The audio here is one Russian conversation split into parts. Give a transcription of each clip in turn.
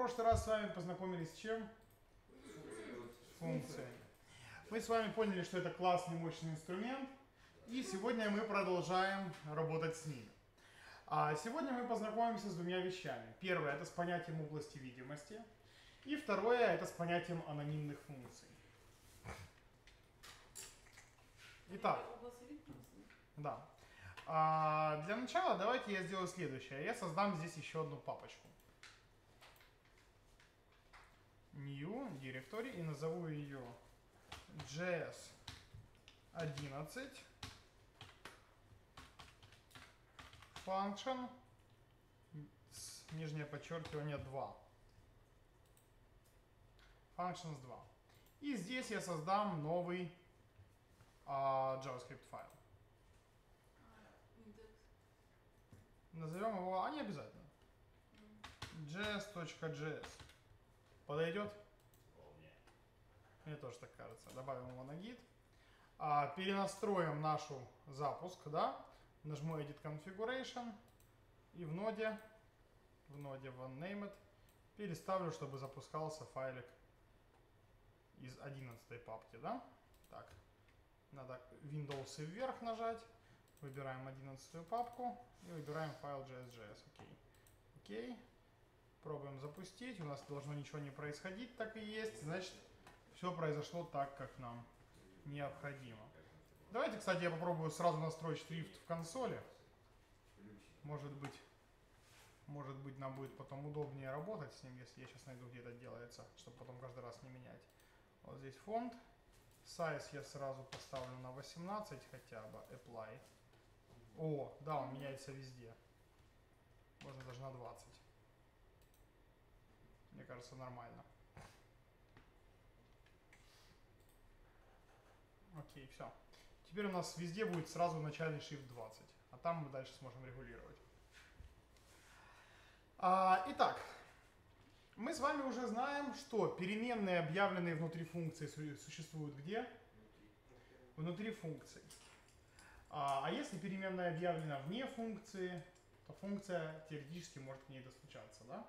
прошлый раз с вами познакомились с чем? Функциями. Мы с вами поняли, что это классный, мощный инструмент, и сегодня мы продолжаем работать с ним. А сегодня мы познакомимся с двумя вещами. Первое – это с понятием области видимости, и второе – это с понятием анонимных функций. Итак, да. Для начала давайте я сделаю следующее. Я создам здесь еще одну папочку. New Directory и назову ее JS11 Function с нижнее подчеркивание 2. Functions 2. И здесь я создам новый JavaScript файл. Назовем его, не обязательно. js.js. Подойдет? Мне тоже так кажется. Добавим его на git. Перенастроим нашу запуск, да? Нажму Edit Configuration и в ноде OneNamed переставлю, чтобы запускался файлик из 11 папки, да? Так, надо Windows и вверх нажать. Выбираем 11 папку и выбираем файл JS.js. Окей. Окей. Пробуем запустить. У нас должно ничего не происходить, так и есть. Значит, все произошло так, как нам необходимо. Давайте, кстати, я попробую сразу настроить шрифт в консоли. Может быть, нам будет потом удобнее работать с ним, если я сейчас найду, где это делается, чтобы потом каждый раз не менять. Вот здесь фонд. Size я сразу поставлю на 18 хотя бы. Apply. О, да, он меняется везде. Можно даже на 20. Мне кажется, нормально. Окей, все. Теперь у нас везде будет сразу начальный shift 20. А там мы дальше сможем регулировать. Итак, мы с вами уже знаем, что переменные, объявленные внутри функции, существуют где? Внутри функции. А если переменная объявлена вне функции, то функция теоретически может к ней достучаться, да?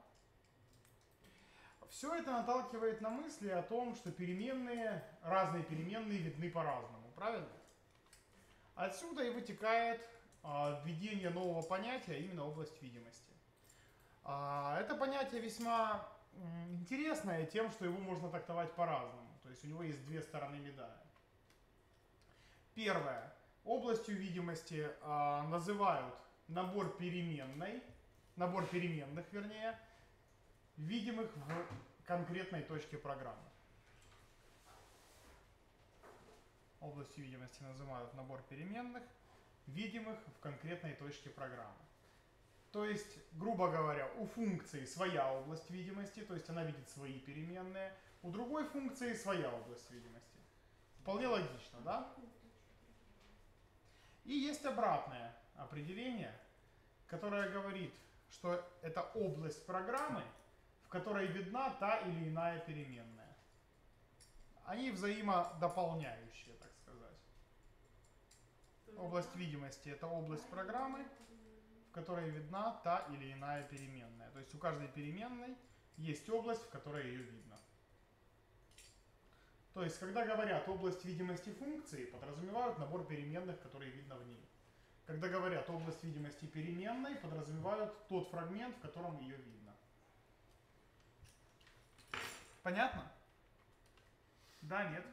Все это наталкивает на мысли о том, что разные переменные видны по-разному, правильно? Отсюда и вытекает введение нового понятия, именно область видимости. Это понятие весьма интересное тем, что его можно трактовать по-разному. То есть у него есть две стороны медали. Первое. Областью видимости называют набор переменных, видимых в конкретной точке программы. Областью видимости называют набор переменных, видимых в конкретной точке программы. То есть, грубо говоря, у функции своя область видимости, то есть она видит свои переменные, у другой функции своя область видимости. Вполне логично, да? И есть обратное определение, которое говорит, что это область программы, в которой видна та или иная переменная. Они взаимодополняющие, так сказать. Область видимости – это область программы, в которой видна та или иная переменная. То есть у каждой переменной есть область, в которой ее видно. То есть, когда говорят область видимости функции, подразумевают набор переменных, которые видно в ней. Когда говорят область видимости переменной, подразумевают тот фрагмент, в котором ее видно. Понятно? Да, нет?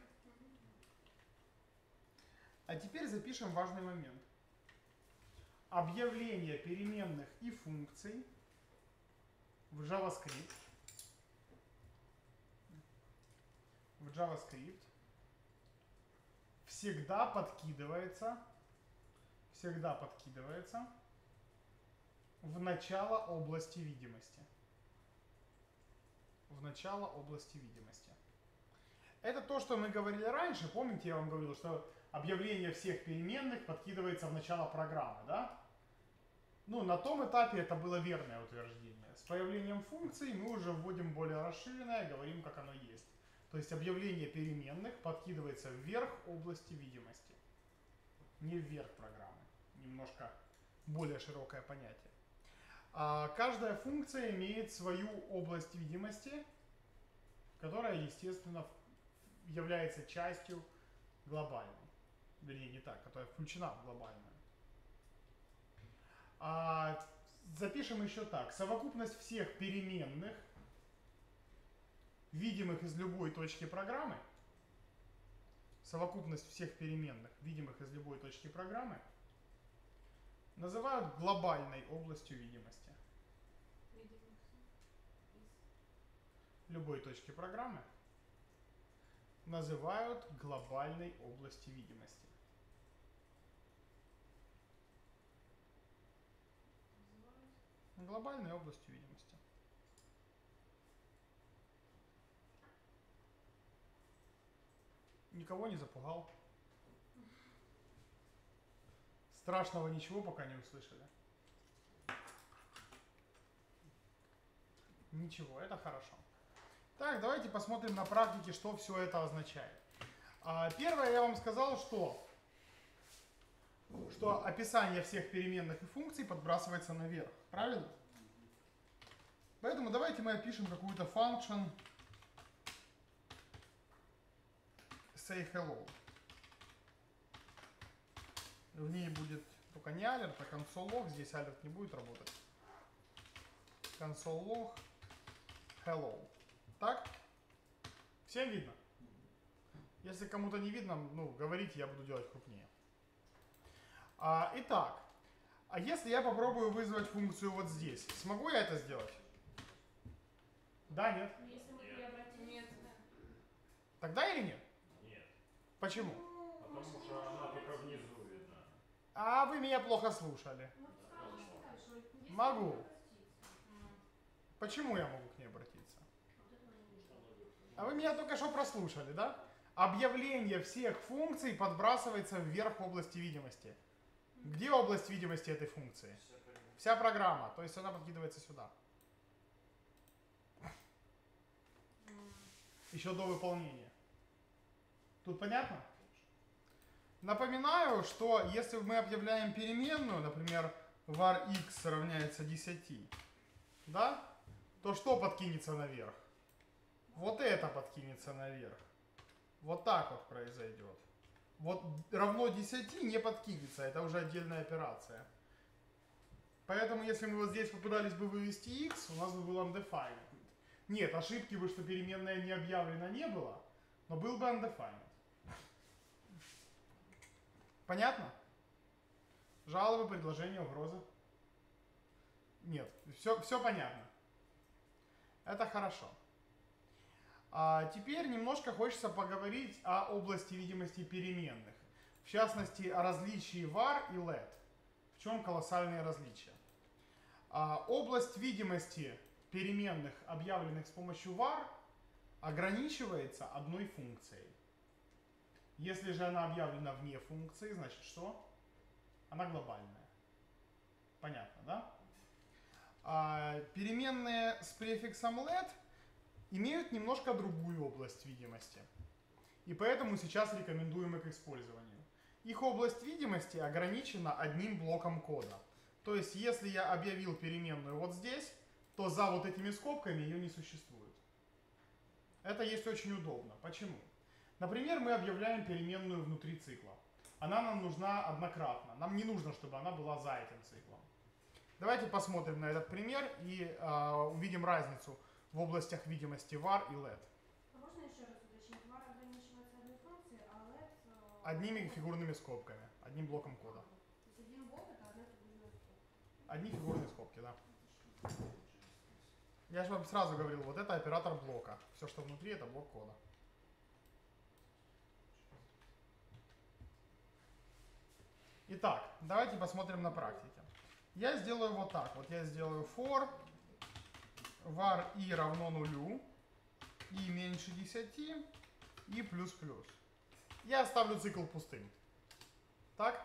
А теперь запишем важный момент. Объявление переменных и функций в JavaScript всегда подкидывается в начало области видимости. Это то, что мы говорили раньше. Помните, я вам говорил, что объявление всех переменных подкидывается в начало программы, да? Ну, на том этапе это было верное утверждение. С появлением функций мы уже вводим более расширенное, говорим, как оно есть. То есть объявление переменных подкидывается вверх области видимости. Не вверх программы. Немножко более широкое понятие. Каждая функция имеет свою область видимости, которая, естественно, является частью глобальной. Вернее, не так, которая включена в глобальную. Запишем еще так. Совокупность всех переменных, видимых из любой точки программы, совокупность всех переменных, видимых из любой точки программы, называют глобальной областью видимости. Любой точки программы называют глобальной областью видимости. Глобальной областью видимости. Никого не запугал. Страшного ничего пока не услышали. Ничего, это хорошо. Так, давайте посмотрим на практике, что все это означает. Первое, я вам сказал, что описание всех переменных и функций подбрасывается наверх. Правильно? Поэтому давайте мы опишем какую-то function say hello. В ней будет только не alert, а console.log. Здесь alert не будет работать. Console.log hello. Так? Всем видно? Если кому-то не видно, говорите, я буду делать крупнее. Итак, если я попробую вызвать функцию вот здесь, смогу я это сделать? Да, нет? Если мы преобразим, нет. Тогда или нет? Нет. Почему? Потому что она только внизу видна. А вы меня плохо слушали. Могу. Почему я могу к ней обратиться? А вы меня только что прослушали, да? Объявление всех функций подбрасывается вверх области видимости. Где область видимости этой функции? Вся программа. То есть она подкидывается сюда. Еще до выполнения. Тут понятно? Напоминаю, что если мы объявляем переменную, например, var x равняется 10, да, то что подкинется наверх? Вот это подкинется наверх. Вот так вот произойдет. Вот равно 10 не подкинется, это уже отдельная операция. Поэтому если мы вот здесь попытались бы вывести x, у нас бы был undefined. Нет, ошибки бы, что переменная не объявлена, не было, но был бы undefined. Понятно? Жалобы, предложения, угрозы? Нет, все понятно. Это хорошо. Теперь немножко хочется поговорить о области видимости переменных. В частности, о различии var и let. В чем колоссальные различия? Область видимости переменных, объявленных с помощью var, ограничивается одной функцией. Если же она объявлена вне функции, значит что? Она глобальная. Понятно, да? Переменные с префиксом let имеют немножко другую область видимости. И поэтому сейчас рекомендуем их к использованию. Их область видимости ограничена одним блоком кода. То есть, если я объявил переменную вот здесь, то за вот этими скобками ее не существует. Это есть очень удобно. Почему? Например, мы объявляем переменную внутри цикла. Она нам нужна однократно. Нам не нужно, чтобы она была за этим циклом. Давайте посмотрим на этот пример и увидим разницу в областях видимости var и let. А можно еще раз уточнить? Var ограничивается одной функцией, а let... Одними фигурными скобками, одним блоком кода. То есть один блок это одна фигурная скобка. Одни фигурные скобки, да. Я же вам сразу говорил, вот это оператор блока. Все, что внутри, это блок кода. Итак, давайте посмотрим на практике. Я сделаю вот так. Вот я сделаю for var i равно нулю, i меньше 10, и плюс-плюс. Я оставлю цикл пустым. Так?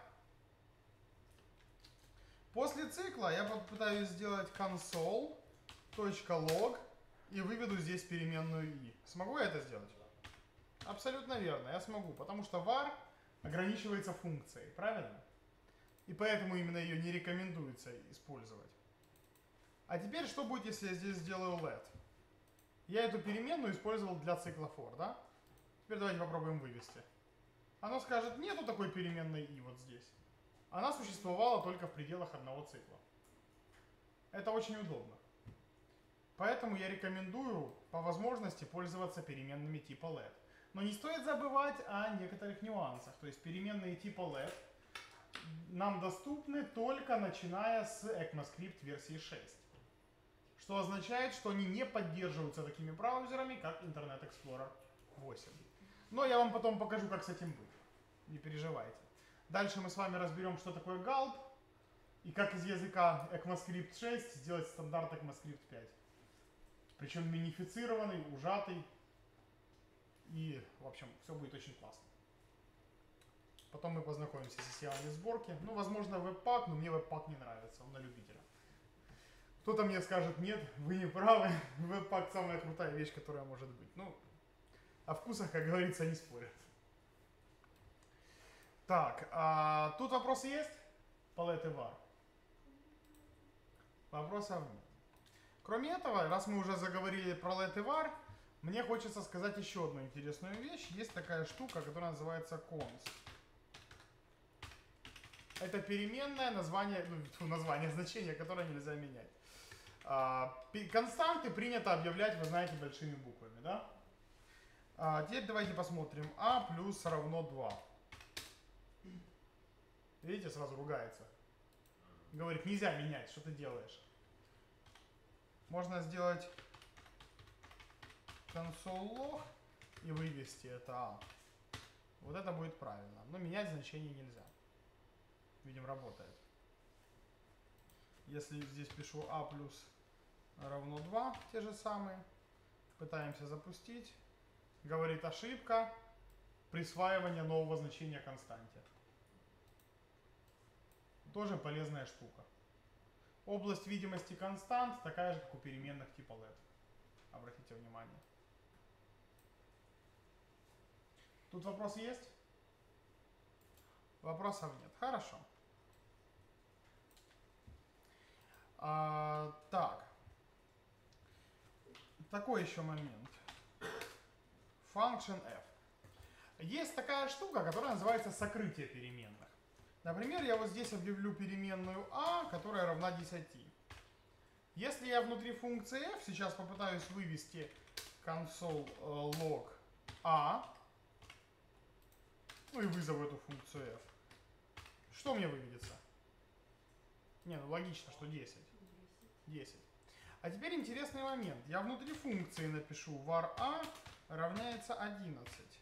После цикла я попытаюсь сделать console.log и выведу здесь переменную i. Смогу я это сделать? Абсолютно верно, я смогу, потому что var ограничивается функцией, правильно? И поэтому именно ее не рекомендуется использовать. А теперь что будет, если я здесь сделаю let? Я эту переменную использовал для цикла for, да? Теперь давайте попробуем вывести. Оно скажет, нету такой переменной и вот здесь. Она существовала только в пределах одного цикла. Это очень удобно. Поэтому я рекомендую по возможности пользоваться переменными типа let. Но не стоит забывать о некоторых нюансах. То есть переменные типа let нам доступны только начиная с ECMAScript версии 6. Что означает, что они не поддерживаются такими браузерами, как Internet Explorer 8. Но я вам потом покажу, как с этим быть. Не переживайте. Дальше мы с вами разберем, что такое gulp и как из языка ECMAScript 6 сделать стандарт ECMAScript 5. Причем минифицированный, ужатый. И, в общем, все будет очень классно. Потом мы познакомимся с системами сборки. Ну, возможно, Webpack, но мне Webpack не нравится, он на любителя. Кто-то мне скажет, нет, вы не правы, Webpack самая крутая вещь, которая может быть. Ну, о вкусах, как говорится, не спорят. Так, тут вопросы есть? По let и var? Вопросов нет. Кроме этого, раз мы уже заговорили про let и var, мне хочется сказать еще одну интересную вещь. Есть такая штука, которая называется const. Это переменное название, значение, которое нельзя менять. Константы принято объявлять, вы знаете, большими буквами, да? Теперь давайте посмотрим. А плюс равно 2. Видите, сразу ругается. Говорит, нельзя менять, что ты делаешь? Можно сделать console.log и вывести это А. Вот это будет правильно. Но менять значение нельзя. Видим, работает. Если здесь пишу А плюс равно 2, те же самые. Пытаемся запустить. Говорит ошибка. Присваивание нового значения константе. Тоже полезная штука. Область видимости констант такая же, как у переменных типа let. Обратите внимание. Тут вопросы есть? Вопросов нет. Хорошо. Так. Такой еще момент. Function f. Есть такая штука, которая называется сокрытие переменных. Например, я вот здесь объявлю переменную a, которая равна 10. Если я внутри функции f сейчас попытаюсь вывести console.log a, ну и вызову эту функцию f, что мне выведется? Не, ну логично, что 10. 10. А теперь интересный момент. Я внутри функции напишу var a равняется 11.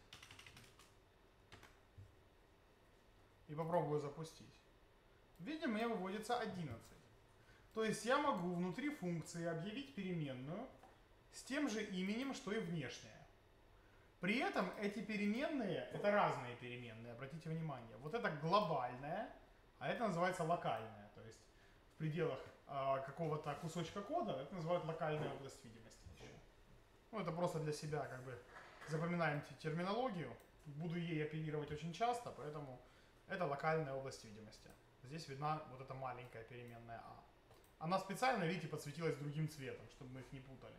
И попробую запустить. Видим, мне выводится 11. То есть я могу внутри функции объявить переменную с тем же именем, что и внешняя. При этом эти переменные, это разные переменные, обратите внимание. Вот это глобальная, а это называется локальная. То есть в пределах какого-то кусочка кода это называют локальная область видимости. Ну, это просто для себя как бы запоминаем терминологию. Буду ей апеллировать очень часто, поэтому это локальная область видимости. Здесь видна вот эта маленькая переменная а. Она специально, видите, подсветилась другим цветом, чтобы мы их не путали.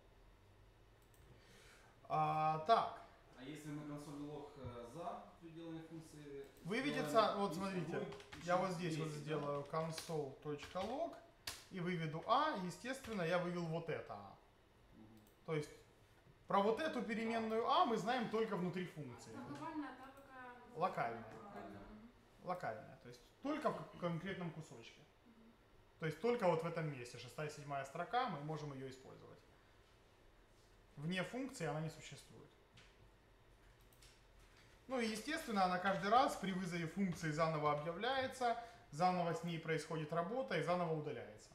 Так. А если мы console.log за пределами функции... Выведется, вот смотрите, я вот здесь вот сделаю console.log и выведу а, естественно, я вывел вот это а. То есть про вот эту переменную а мы знаем только внутри функции. Локальная. Локальная, то есть только в конкретном кусочке. То есть только вот в этом месте, 6-7 строка, мы можем ее использовать. Вне функции она не существует. Ну и естественно, она каждый раз при вызове функции заново объявляется, заново с ней происходит работа и заново удаляется.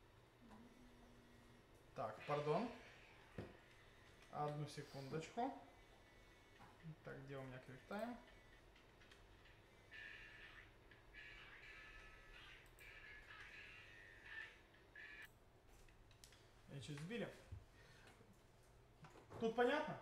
Так, пардон. Одну секундочку. Так, где у меня QuickTime? Я чуть сбили. Тут понятно?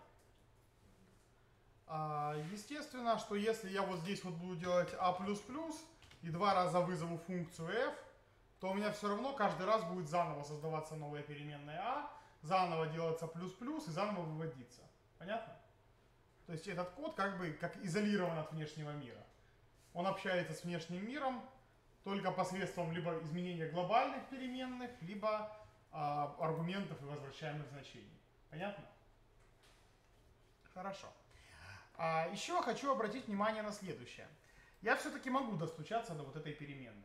Естественно, что если я вот здесь вот буду делать a++ и 2 раза вызову функцию f, то у меня все равно каждый раз будет заново создаваться новая переменная а, заново делаться плюс-плюс и заново выводиться. Понятно? То есть этот код как бы как изолирован от внешнего мира. Он общается с внешним миром только посредством либо изменения глобальных переменных, либо аргументов и возвращаемых значений. Понятно? Хорошо. Еще хочу обратить внимание на следующее. Я все-таки могу достучаться до вот этой переменной.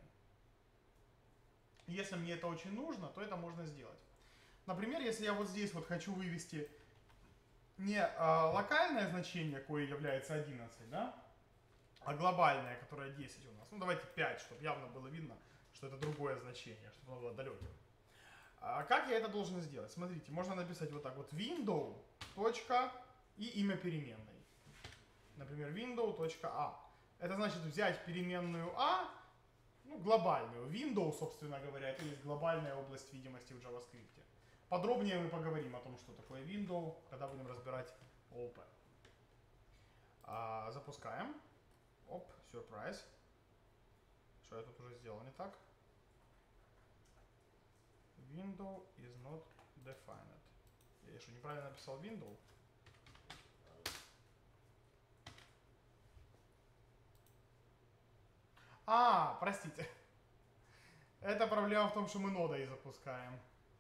Если мне это очень нужно, то это можно сделать. Например, если я вот здесь вот хочу вывести не локальное значение, кое является 11, да, а глобальное, которое 10 у нас. Ну, давайте 5, чтобы явно было видно, что это другое значение, чтобы оно было далеким. Как я это должен сделать? Смотрите, можно написать вот так вот window. И имя переменной. Например, window.a. Это значит взять переменную a, ну, глобальную. Window, собственно говоря, это есть глобальная область видимости в JavaScript. Подробнее мы поговорим о том, что такое window, когда будем разбирать OP. Запускаем. Оп, сюрприз. Что я тут уже сделал не так? Window is not defined. Я что, неправильно написал window? Простите. Это проблема в том, что мы нодой запускаем.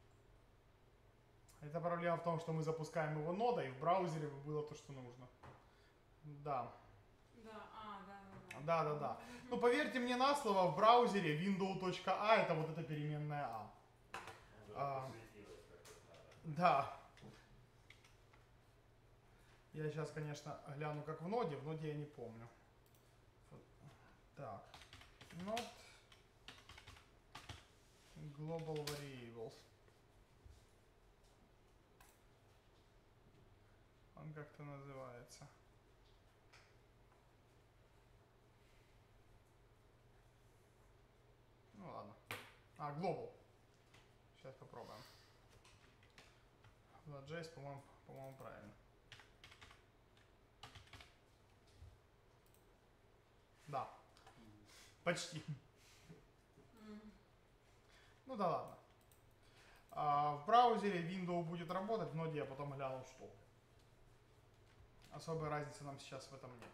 Это проблема в том, что мы запускаем его нодой, и в браузере было то, что нужно. Да. Да. Ну, поверьте мне на слово, в браузере window.a это вот эта переменная a. Да. Я сейчас, конечно, гляну, как в ноде я не помню. Так. Not global variables. Он как-то называется. Ну ладно. Global. Сейчас попробуем. Node.js, по-моему, правильно. Да. Почти. Ну да ладно. В браузере Windows будет работать, в ноде я потом гляну, что. Особой разницы нам сейчас в этом нет.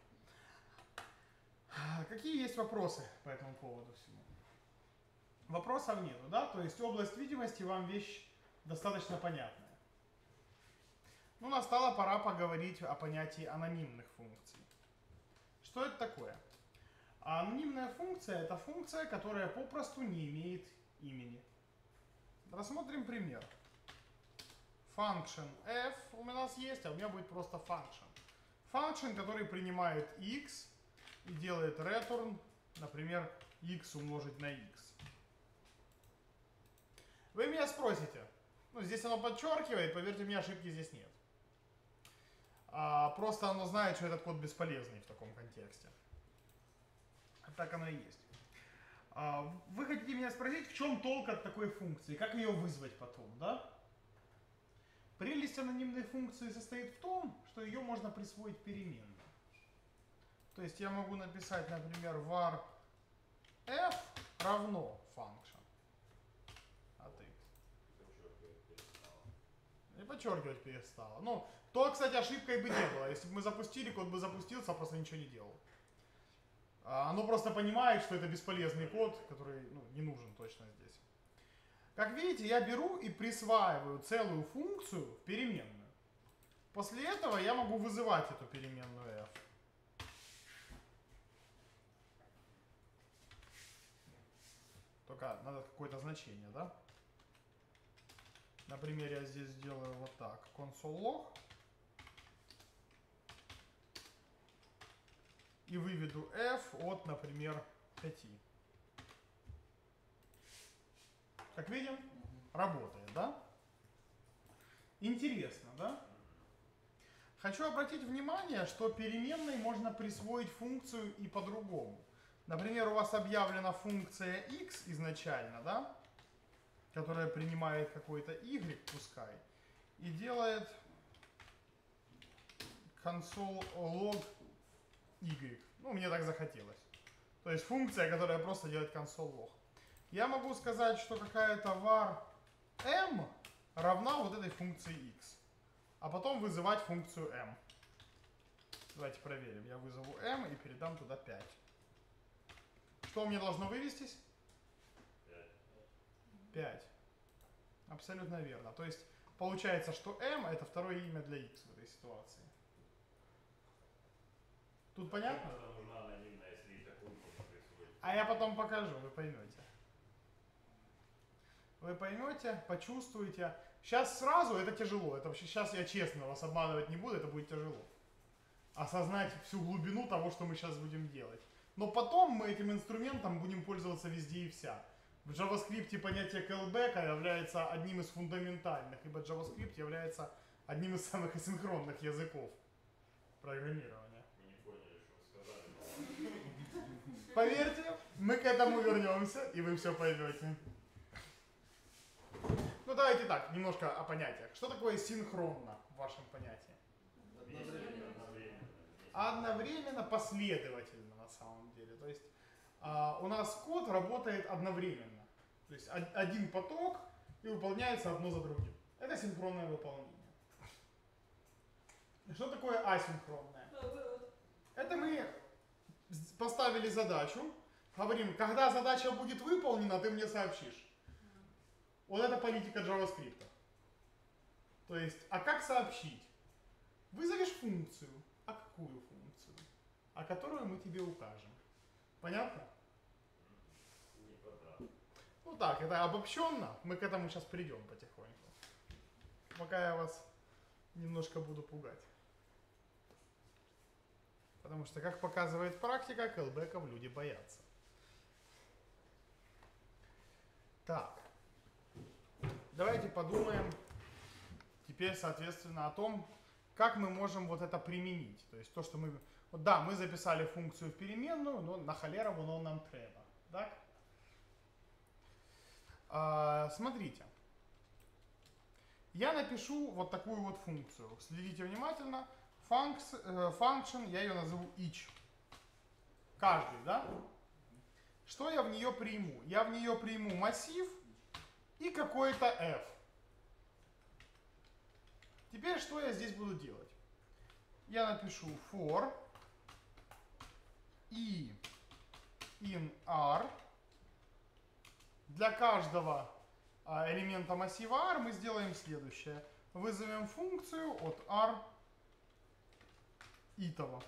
Какие есть вопросы по этому поводу всему? Вопросов нету, да? То есть область видимости вам вещь достаточно понятная. Ну, настала пора поговорить о понятии анонимных функций. Что это такое? Анонимная функция – это функция, которая попросту не имеет имени. Рассмотрим пример. Function f у нас есть, а у меня будет просто function. Function, который принимает x и делает return, например, x умножить на x. Вы меня спросите, ну здесь оно подчеркивает, поверьте мне, ошибки здесь нет. Просто оно знает, что этот код бесполезный в таком контексте. Так оно и есть. Вы хотите меня спросить, в чем толк от такой функции, как ее вызвать потом, да? Прелесть анонимной функции состоит в том, что ее можно присвоить переменной. То есть я могу написать, например, var f равно function от x. И подчеркивать перестало. Ну, то, кстати, ошибкой бы не было. Если бы мы запустили, код бы запустился, просто ничего не делал. Оно просто понимает, что это бесполезный код, который не нужен точно здесь. Как видите, я беру и присваиваю целую функцию в переменную. После этого я могу вызывать эту переменную f. Только надо какое-то значение, да? Например, я здесь сделаю вот так. Console.log. И выведу f от, например, 5. Как видим, работает, да? Интересно, да? Хочу обратить внимание, что переменной можно присвоить функцию и по-другому. Например, у вас объявлена функция x изначально, да? Которая принимает какой-то y, пускай, и делает console.log y. Ну, мне так захотелось. То есть функция, которая просто делает console.log. я могу сказать, что какая-то var m равна вот этой функции x. А потом вызывать функцию m. Давайте проверим. Я вызову m и передам туда 5. Что у меня должно вывестись? 5. Абсолютно верно. То есть получается, что m это второе имя для x в этой ситуации. Тут понятно? Это нужна анонимная, если такой происходит. А я потом покажу, вы поймете. Вы поймете, почувствуете. Сейчас сразу это тяжело. Это вообще сейчас я честно вас обманывать не буду, это будет тяжело. Осознать всю глубину того, что мы сейчас будем делать. Но потом мы этим инструментом будем пользоваться везде и вся. В JavaScript понятие callback является одним из фундаментальных, ибо JavaScript является одним из самых асинхронных языков программирования. Мы не поняли, что вы сказали. Поверьте, мы к этому вернемся, и вы все поймете. Ну давайте так, немножко о понятиях. Что такое синхронно в вашем понятии? Одновременно, последовательно на самом деле. То есть у нас код работает одновременно. То есть один поток и выполняется одно за другим. Это синхронное выполнение. Что такое асинхронное? Это мы поставили задачу, говорим, когда задача будет выполнена, ты мне сообщишь. Вот это политика JavaScript. То есть, а как сообщить? Вызовешь функцию. А какую функцию? А которую мы тебе укажем. Понятно? Не понятно. Ну так, это обобщенно. Мы к этому сейчас придем потихоньку. Пока я вас немножко буду пугать. Потому что, как показывает практика, callback'ов люди боятся. Так. Давайте подумаем теперь, соответственно, о том, как мы можем вот это применить. То есть то, что мы... Вот да, мы записали функцию в переменную, но на халеру воно нам треба. Так? Смотрите. Я напишу вот такую вот функцию. Следите внимательно. Function, я ее назову each. Каждый, да? Что я в нее приму? Я в нее приму массив и какой-то f. Теперь что я здесь буду делать? Я напишу for и in r. Для каждого элемента массива r мы сделаем следующее. Вызовем функцию от r итого.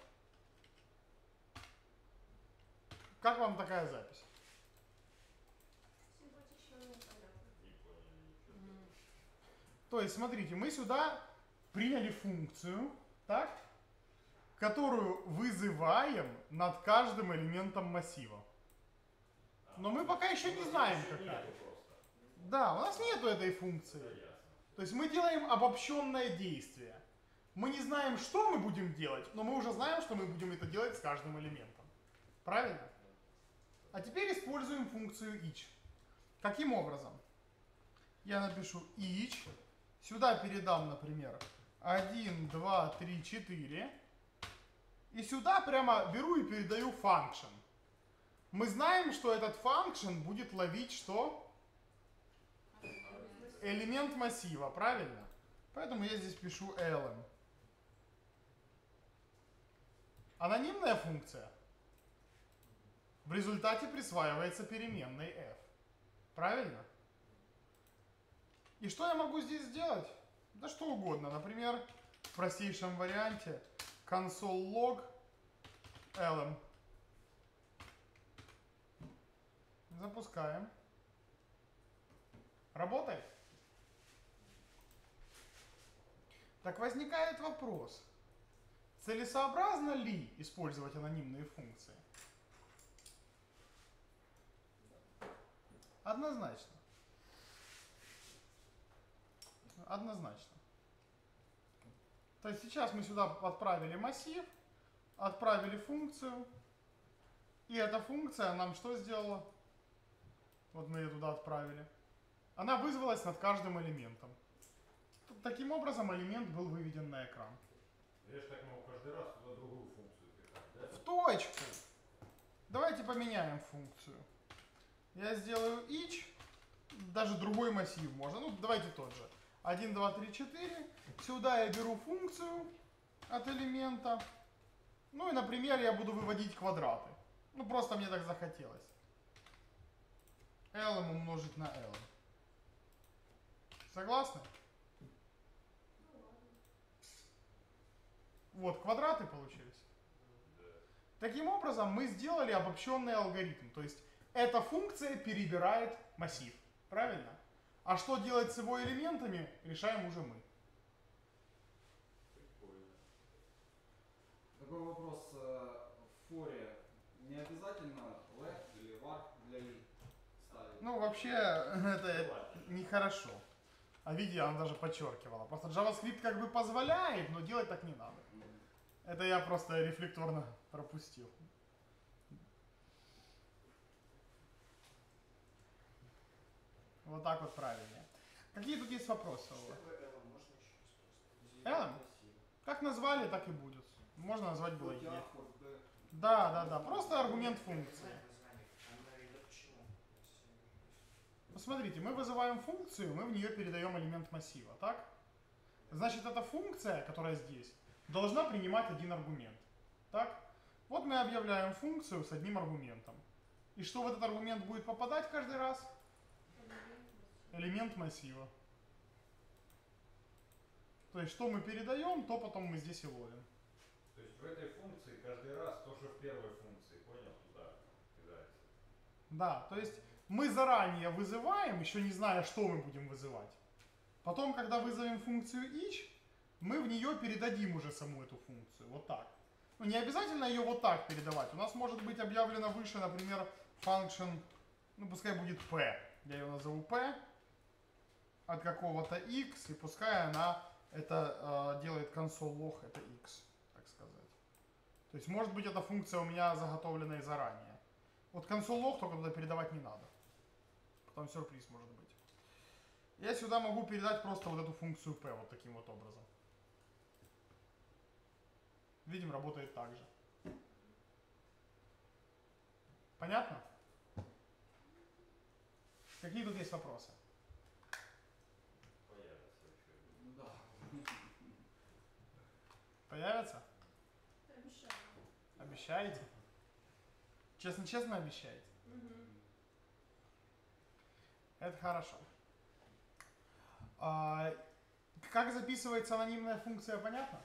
Как вам такая запись? Симпатично, но непонятно. Не поняли ничего. То есть, смотрите, мы сюда приняли функцию, так, которую вызываем над каждым элементом массива. Но мы пока еще не знаем, какая. Да, у нас нету этой функции. То есть мы делаем обобщенное действие. Мы не знаем, что мы будем делать, но мы уже знаем, что мы будем это делать с каждым элементом. Правильно? А теперь используем функцию each. Каким образом? Я напишу each. Сюда передам, например, 1, 2, 3, 4. И сюда прямо беру и передаю function. Мы знаем, что этот function будет ловить что? Элемент массива, правильно? Поэтому я здесь пишу lm. Анонимная функция. В результате присваивается переменной f. Правильно? И что я могу здесь сделать? Да что угодно. Например, в простейшем варианте console.log lm. Запускаем. Работает? Так возникает вопрос. Целесообразно ли использовать анонимные функции? Однозначно. Однозначно. То есть сейчас мы сюда отправили массив, отправили функцию, и эта функция нам что сделала? Вот мы ее туда отправили. Она вызвалась над каждым элементом. Таким образом элемент был выведен на экран. Я же так могу каждый раз туда другую функцию пихать, да? В точку. Давайте поменяем функцию. Я сделаю each, даже другой массив можно. Ну, давайте тот же. 1, 2, 3, 4. Сюда я беру функцию от элемента. Ну и, например, я буду выводить квадраты. Ну, просто мне так захотелось. L умножить на L. Согласны? Ну ладно. Вот, квадраты получились. Таким образом, мы сделали обобщенный алгоритм. То есть, эта функция перебирает массив. Правильно? А что делать с его элементами, решаем уже мы. Прикольно. Такой вопрос. В форе не обязательно let или var для i ставить? Ну, вообще, это Желательно. нехорошо. А видите, она даже подчеркивала. Просто JavaScript как бы позволяет, но делать так не надо. Это я просто рефлекторно пропустил. Вот так вот правильнее. Какие тут есть вопросы у вас? Элем? Как назвали, так и будет. Можно назвать было Хоть E. А, хоть Б. Да. Просто аргумент функции. Ну, смотрите, мы вызываем функцию, мы в нее передаем элемент массива, так? Значит, эта функция, которая здесь, должна принимать один аргумент. Так? Вот мы объявляем функцию с одним аргументом. И что в этот аргумент будет попадать каждый раз? Элемент массива. То есть, что мы передаем, то потом мы здесь и ловим. То есть в этой функции каждый раз то, что в первой функции, понял, туда кидается. Да, то есть мы заранее вызываем, еще не зная, что мы будем вызывать. Потом, когда вызовем функцию each, мы в нее передадим уже саму эту функцию. Вот так. Ну, не обязательно ее вот так передавать. У нас может быть объявлено выше, например, function, ну пускай будет p. Я ее назову p от какого-то x, и пускай она это делает console log, это x, так сказать. То есть, может быть, эта функция у меня заготовлена и заранее. Вот console log только туда передавать не надо. Потом сюрприз может быть. Я сюда могу передать просто вот эту функцию p вот таким вот образом. Видим, работает так же. Понятно? Какие тут есть вопросы? Появится еще. Да. Появятся? Обещаю. Обещаете? Честно-честно обещаете? Угу. Это хорошо. Как записывается анонимная функция, понятно?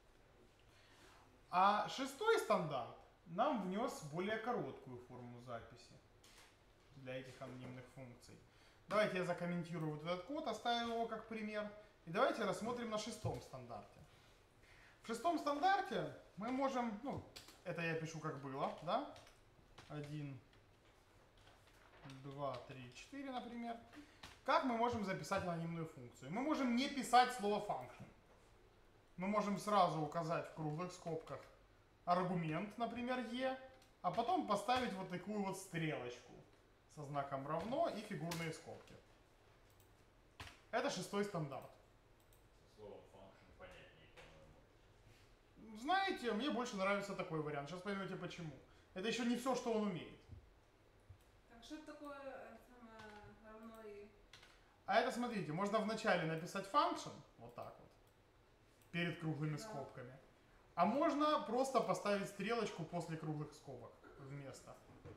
А шестой стандарт нам внес более короткую форму записи для этих анонимных функций. Давайте я закомментирую вот этот код, оставлю его как пример. И давайте рассмотрим на шестом стандарте. В шестом стандарте мы можем, ну, это я пишу как было, да? 1, 2, 3, 4, например. Как мы можем записать анонимную функцию? Мы можем не писать слово function. Мы можем сразу указать в круглых скобках аргумент, например, e, а потом поставить вот такую вот стрелочку со знаком равно и фигурные скобки. Это шестой стандарт. Со словом function понятнее, по-моему. Знаете, мне больше нравится такой вариант. Сейчас поймете почему. Это еще не все, что он умеет. Так, что это такое самое равно и... А это, смотрите, можно вначале написать function, вот так вот, перед круглыми Да. скобками. А можно просто поставить стрелочку после круглых скобок вместо.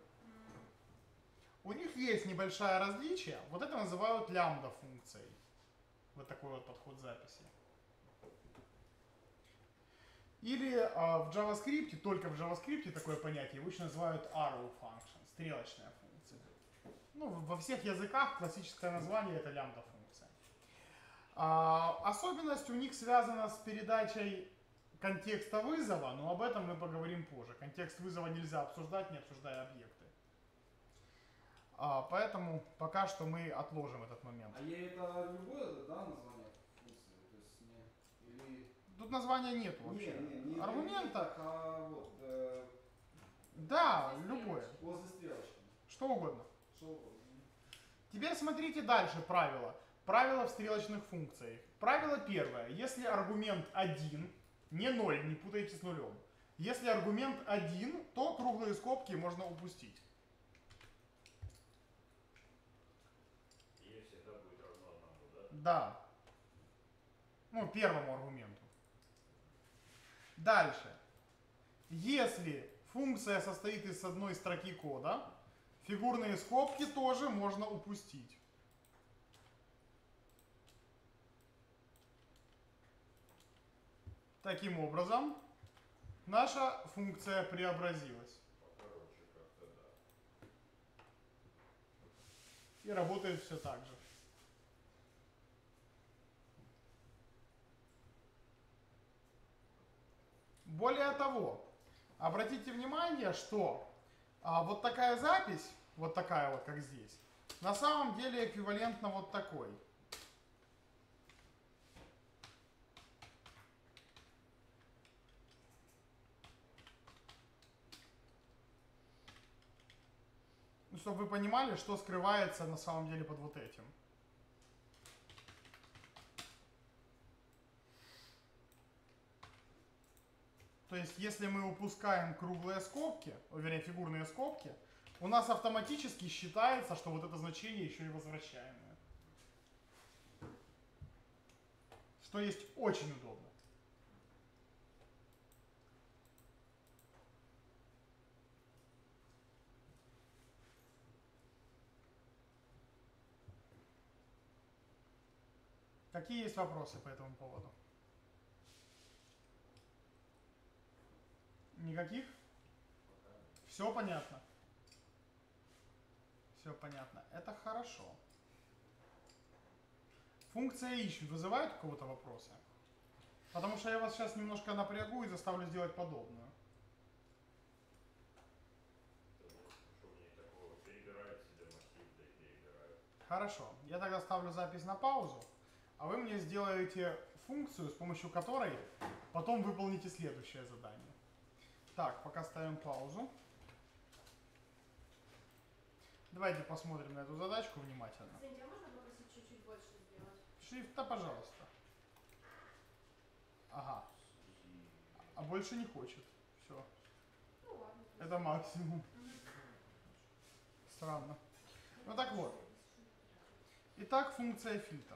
У них есть небольшое различие. Вот это называют лямбда функцией. Вот такой вот подход записи. Или в JavaScript, только в JavaScript такое понятие обычно называют arrow function, стрелочная функция. Ну, во всех языках классическое название это лямбда функция. Особенность у них связана с передачей контекста вызова, но об этом мы поговорим позже. Контекст вызова нельзя обсуждать, не обсуждая объекты. Поэтому пока что мы отложим этот момент. А E это любое, да, название функции? То есть не... Или... Тут названия нет вообще. Не Аргумента? так, а вот Да, любое. после стрелочки. Что угодно. Что угодно. Теперь смотрите дальше правила. Правила в стрелочных функциях. Правило первое. Если аргумент 1, не 0, не путайте с нулем. Если аргумент 1, то круглые скобки можно упустить. Да. Ну, первому аргументу. Дальше. Если функция состоит из одной строки кода, фигурные скобки тоже можно упустить. Таким образом, наша функция преобразилась. Покороче как-то, да. И работает все так же. Более того, обратите внимание, что вот такая запись, вот такая вот, как здесь, на самом деле эквивалентна вот такой. Ну, чтобы вы понимали, что скрывается на самом деле под вот этим. То есть, если мы упускаем круглые скобки, вернее, фигурные скобки, у нас автоматически считается, что вот это значение еще и возвращаемое. Что есть очень удобно. Какие есть вопросы по этому поводу? Никаких? Все понятно? Все понятно. Это хорошо. Функция ищет вызывает у кого-то вопросы? Потому что я вас сейчас немножко напрягу и заставлю сделать подобную. Что в ней такого? Перебирает себе массив, да и перебирает. Хорошо. Я тогда ставлю запись на паузу, а вы мне сделаете функцию, с помощью которой потом выполните следующее задание. Так, пока ставим паузу. Давайте посмотрим на эту задачку внимательно. Извините, а можно попросить чуть-чуть больше сделать? Шрифта, пожалуйста. Ага. А больше не хочет. Все. Ну ладно. Это максимум. Странно. Ну так вот. Итак, функция фильтр.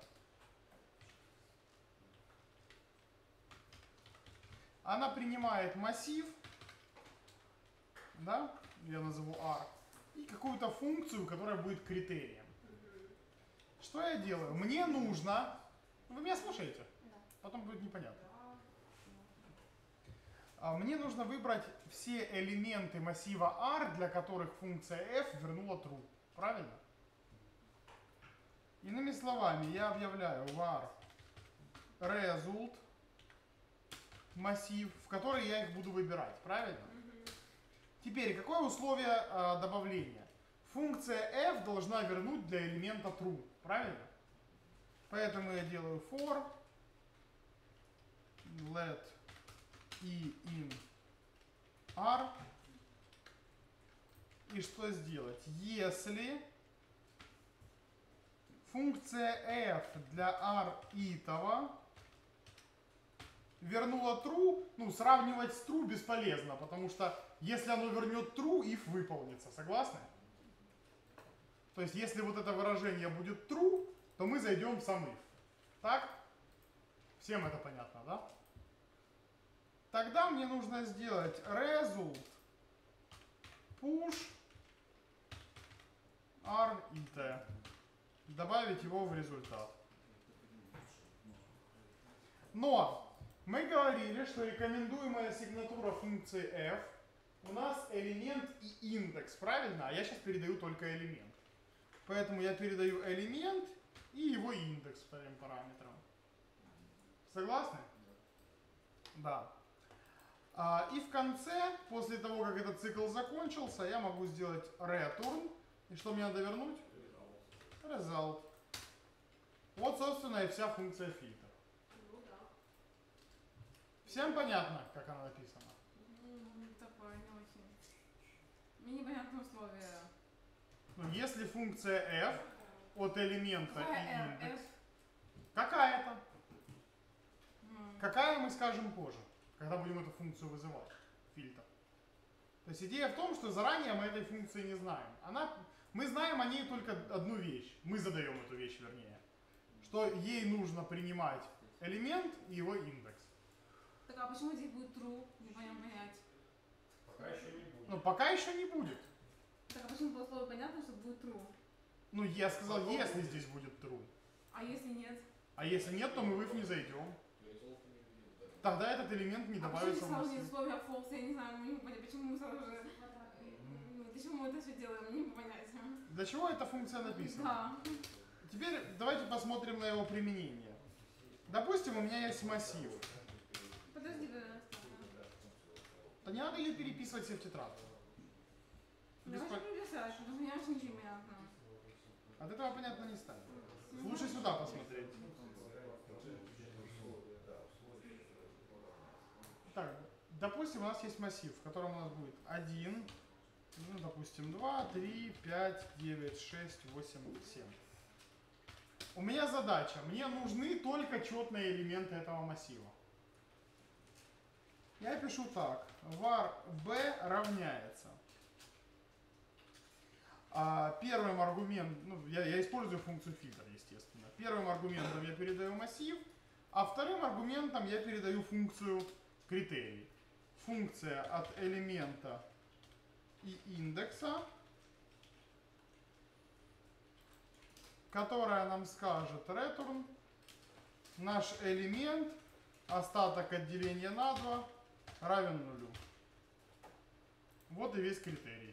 Она принимает массив, да, я назову R, и какую-то функцию, которая будет критерием. Что я делаю? Мне нужно... Вы меня слушаете? Да. Потом будет непонятно. Мне нужно выбрать все элементы массива R, для которых функция f вернула true. Правильно? Иными словами, я объявляю var result массив, в который я их буду выбирать. Правильно? Теперь, какое условие добавления? Функция f должна вернуть для элемента true. Правильно? Поэтому я делаю for let e in r. И что сделать? Если функция f для r итого вернула true, ну, сравнивать с true бесполезно, потому что если оно вернет true, if выполнится. Согласны? То есть, если вот это выражение будет true, то мы зайдем в сам if. Так? Всем это понятно, да? Тогда мне нужно сделать result push r it. Добавить его в результат. Но мы говорили, что рекомендуемая сигнатура функции f у нас элемент и индекс, правильно? А я сейчас передаю только элемент. Поэтому я передаю элемент и его индекс по этим параметрам. Согласны? Да. И в конце, после того, как этот цикл закончился, я могу сделать return. И что мне надо вернуть? Result. Вот, собственно, и вся функция фильтр. Ну да. Всем понятно, как она написана? Такое не очень. Мне непонятны условия. Ну, если функция f от элемента и индекс, F. какая-то. Какая мы скажем позже, когда будем эту функцию вызывать, фильтр. То есть идея в том, что заранее мы этой функции не знаем. Мы знаем о ней только одну вещь. Мы задаем эту вещь, вернее. что ей нужно принимать элемент и его индекс. Так а почему здесь будет true? Не понятно понять. Пока еще не будет. Но пока еще не будет. Так а почему по слову понятно, что будет true? Ну, я сказал, Потом если будет. здесь будет true. А если нет? А если нет, то мы в if не зайдем. Тогда этот элемент не А почему добавится здесь в сразу нет массив. условия false? Я не знаю, мы не понять, почему мы сразу же... Почему мы это все делаем? Не понять. Для чего эта функция написана? Да. Теперь давайте посмотрим на его применение. Допустим, у меня есть массив. Подожди, пожалуйста. То не надо ее переписывать себе в тетрадку. Давай же переписать, потому что я вообще ничего не понятно. От этого понятно не станет. Лучше сюда посмотреть. Так, допустим, у нас есть массив, в котором у нас будет 1, ну, допустим, 2, 3, 5, 9, 6, 8, 7. У меня задача, мне нужны только четные элементы этого массива. Я пишу так, var b равняется. Первым аргументом, ну, я использую функцию фильтр, естественно. Первым аргументом я передаю массив, а вторым аргументом я передаю функцию критерий. Функция от элемента и индекса, которая нам скажет return наш элемент, остаток от деления на 2 равен нулю. Вот и весь критерий.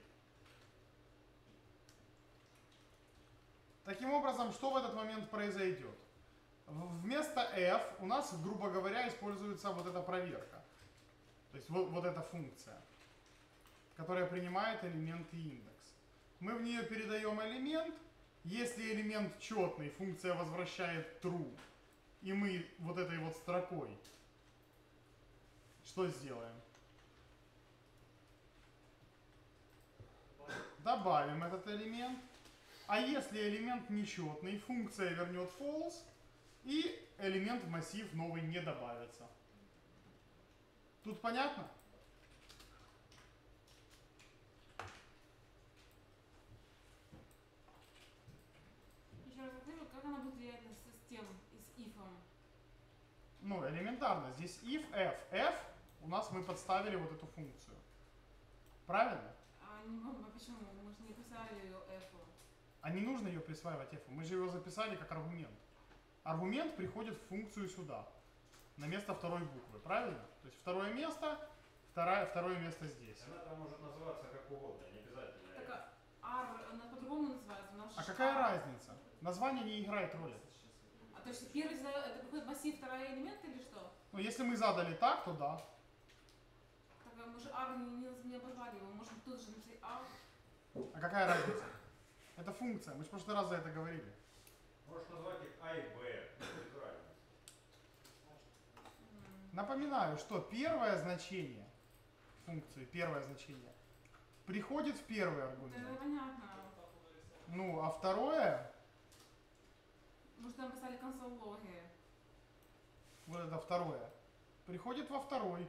Таким образом, что в этот момент произойдет? Вместо f у нас, грубо говоря, используется вот эта проверка. То есть вот эта функция, которая принимает элемент и индекс. Мы в нее передаем элемент. Если элемент четный, функция возвращает true. И мы вот этой вот строкой что сделаем? Добавим этот элемент. А если элемент нечетный, функция вернет false, и элемент в массив новый не добавится. Тут понятно? Еще раз повторю, как она будет влиять на систему с ифом? Ну, элементарно. Здесь if, f. F у нас мы подставили вот эту функцию. Правильно? А не помню, почему? Мы же не писали ее f. А не нужно ее присваивать f. Мы же его записали как аргумент. Аргумент приходит в функцию сюда, на место второй буквы. Правильно? То есть второе место, второе место здесь. Она там может называться как угодно, не обязательно. Так R, она по-другому называется. У нас А же какая R. разница? Название не играет роли. А то есть первый это приходит массив, второй элемент или что? Ну, если мы задали так, то да. Так мы же R не обозвали его, можем тут же написать R. А какая разница? Это функция. Мы же в прошлый раз за это говорили. Можешь назвать их А и Б, без разницы. Напоминаю, что первое значение функции, первое значение, приходит в первый Это аргумент. понятно. Ну, а второе, Мы же там писали консоль-логи. вот это второе, приходит во второй.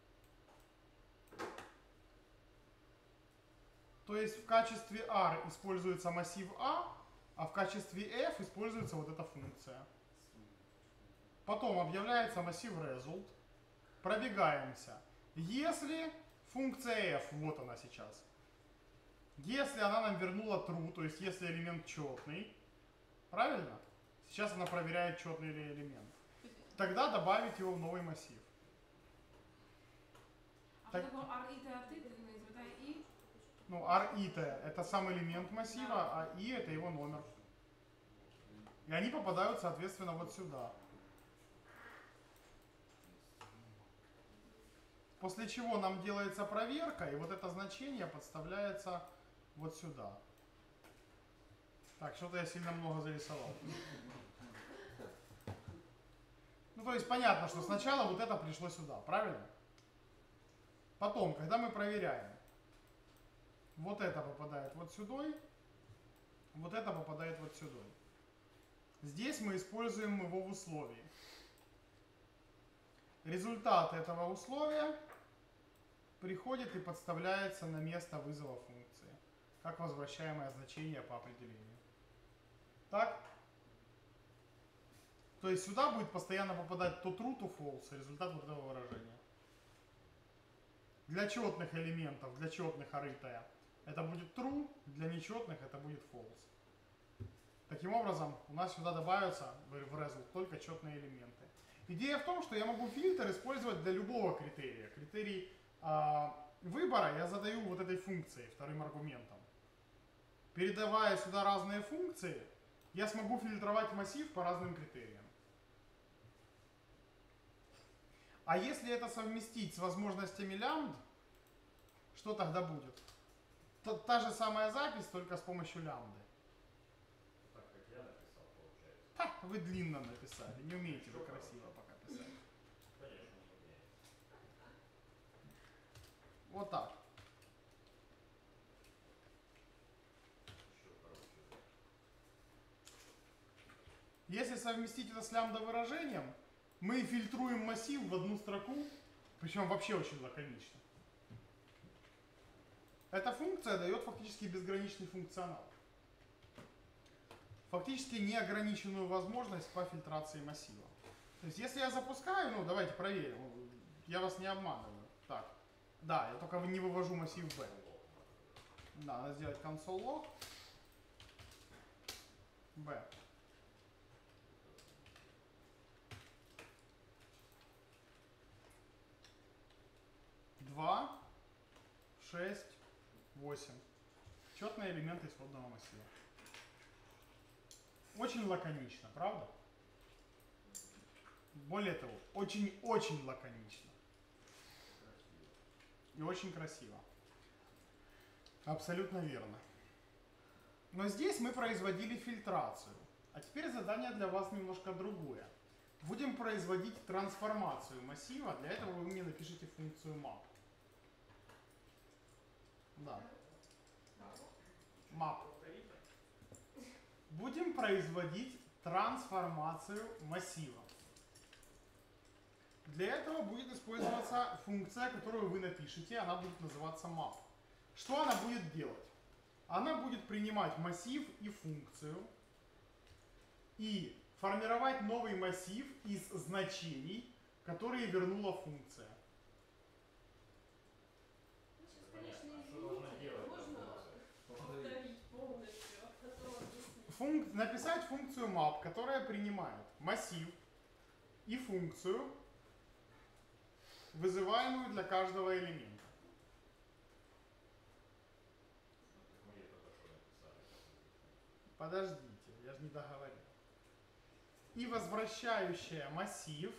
То есть в качестве R используется массив А в качестве F используется вот эта функция. Потом объявляется массив result. Пробегаемся. Если функция f, вот она сейчас, если она нам вернула true, то есть если элемент четный, правильно? Сейчас она проверяет, четный ли элемент. Тогда добавить его в новый массив. А Так. что такое R, I, T, A, T, запятая I? Ну, R и T это сам элемент массива, а I это его номер. И они попадают, соответственно, вот сюда. После чего нам делается проверка, и вот это значение подставляется вот сюда. Так, что-то я сильно много зарисовал. Ну, то есть понятно, что сначала вот это пришло сюда, правильно? Потом, когда мы проверяем, вот это попадает вот сюда, вот это попадает вот сюда. Здесь мы используем его в условии. Результат этого условия приходит и подставляется на место вызова функции, как возвращаемое значение по определению. Так? То есть сюда будет постоянно попадать то true, то false, результат вот этого выражения. Для четных элементов, для четных array это будет true, для нечетных это будет false. Таким образом, у нас сюда добавятся в result только четные элементы. Идея в том, что я могу фильтр использовать для любого критерия. Критерий выбора я задаю вот этой функцией, вторым аргументом. Передавая сюда разные функции, я смогу фильтровать массив по разным критериям. А если это совместить с возможностями лямбд, что тогда будет? Та же самая запись, только с помощью лямбды. Так как я написал, получается. Ха, вы длинно написали, не умеете вы красиво пока писать. Конечно, не умею. Вот так. Еще короче. Если совместить это с лямбда выражением, мы фильтруем массив в одну строку, причем вообще очень лаконично. Эта функция дает фактически безграничный функционал. Фактически неограниченную возможность по фильтрации массива. То есть если я запускаю, ну давайте проверим, я вас не обманываю. Так, да, я только не вывожу массив B. Да, надо сделать console log B. 2, 6, 8. Четные элементы исходного массива. Очень лаконично, правда? Более того, очень-очень лаконично. И очень красиво. Абсолютно верно. Но здесь мы производили фильтрацию. А теперь задание для вас немножко другое. Будем производить трансформацию массива. Для этого вы мне напишите функцию map. Да. Map. Будем производить трансформацию массива. Для этого будет использоваться функция, которую вы напишете. Она будет называться map. Что она будет делать? Она будет принимать массив и функцию и формировать новый массив из значений, которые вернула функция. Ну, сейчас, Понятно. конечно, А что должна извините, делать можно функция? повторить полностью, а потом объяснить. Написать функцию map, которая принимает массив и функцию, вызываемую для каждого элемента. Мы только что написали. Подождите, я же не договорил. И возвращающая массив,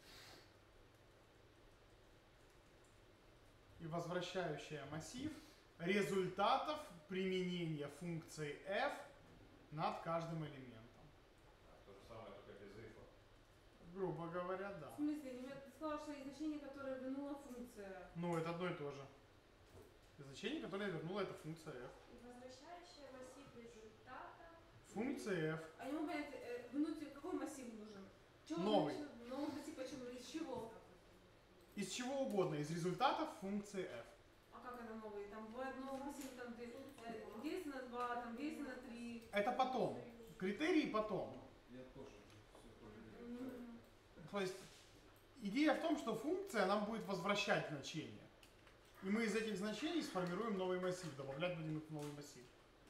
результатов применения функции f над каждым элементом. То же самое, только без ifа. Грубо говоря, да. В смысле, ребят, ты сказал, что есть значение, которое вернула функция. Ну, это одно и то же. Значение, которое вернула, это функция f. И возвращающая массив результата. Функция f. А не могу понять, вернуть какой массив нужен? Чего Новый. Новый массив почему? Из чего? Из чего угодно, из результатов функции f. А как это новый? Там бывает новый массив, там делится на 2, там делится на 3. Это потом. Критерии потом. Я тоже все тоже. То есть идея в том, что функция нам будет возвращать значения. И мы из этих значений сформируем новый массив, добавлять будем их в новый массив.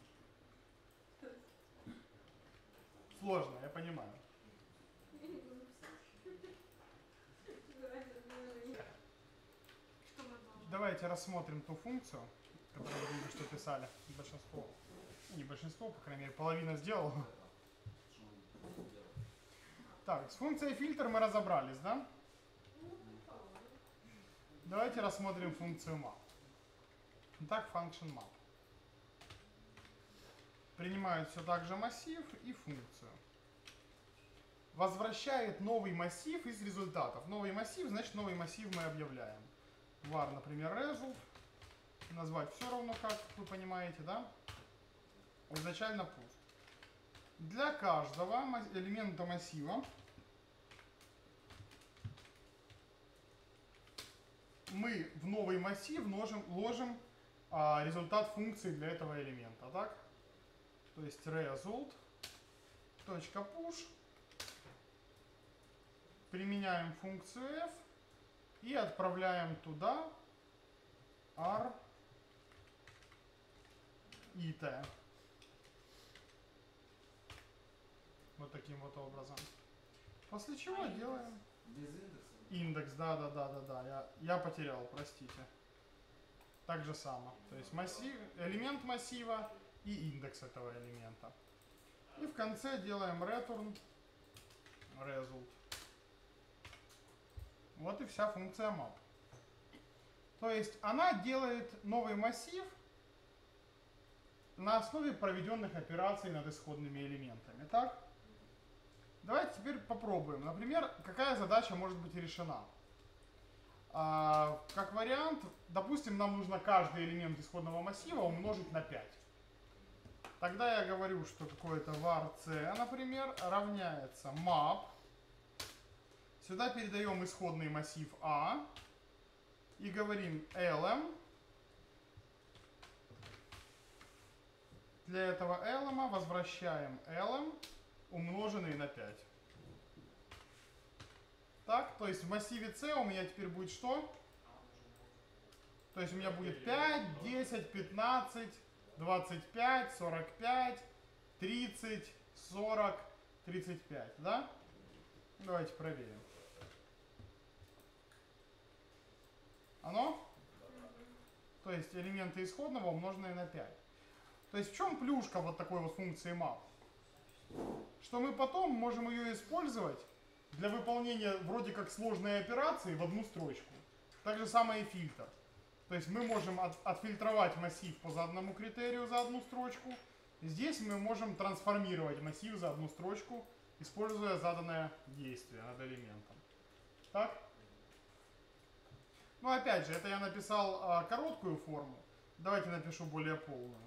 Сложно, я понимаю. Что мы должны? Давайте рассмотрим ту функцию, которую вы только что писали. Большинство, не большинство, по крайней мере, половина сделала. Так, с функцией фильтр мы разобрались, да? Давайте рассмотрим функцию map. Итак, function map. Принимает все так же массив и функцию. Возвращает новый массив из результатов. Новый массив, значит новый массив мы объявляем. Var, например, result. Назвать все равно как, вы понимаете, да? Изначально пуст. Для каждого элемента массива мы в новый массив ложим результат функции для этого элемента, так? То есть result.push применяем функцию f и отправляем туда r и t. Вот таким вот образом. После чего делаем Без индекса? индекс, да, я потерял, простите. Так же само. То есть массив, элемент массива и индекс этого элемента. И в конце делаем return result. Вот и вся функция map. То есть она делает новый массив на основе проведенных операций над исходными элементами. Так? Давайте теперь попробуем. Например, какая задача может быть решена? Как вариант, допустим, нам нужно каждый элемент исходного массива умножить на 5. Тогда я говорю, что какое-то var c, например, равняется map. Сюда передаем исходный массив A и говорим lm. Для этого lm возвращаем lm, умноженный на 5. Так, то есть в массиве c у меня теперь будет что? То есть у меня будет 5, 10, 15, 25, 45, 30, 40, 35, да? Давайте проверим. Оно? То есть элементы исходного умноженные на 5. То есть в чем плюшка вот такой вот функции map? Что мы потом можем ее использовать для выполнения вроде как сложной операции в одну строчку. Так же самое и фильтр. То есть мы можем отфильтровать массив по заданному критерию за одну строчку. Здесь мы можем трансформировать массив за одну строчку, используя заданное действие над элементом. Так? Ну опять же, это я написал короткую форму. Давайте напишу более полную.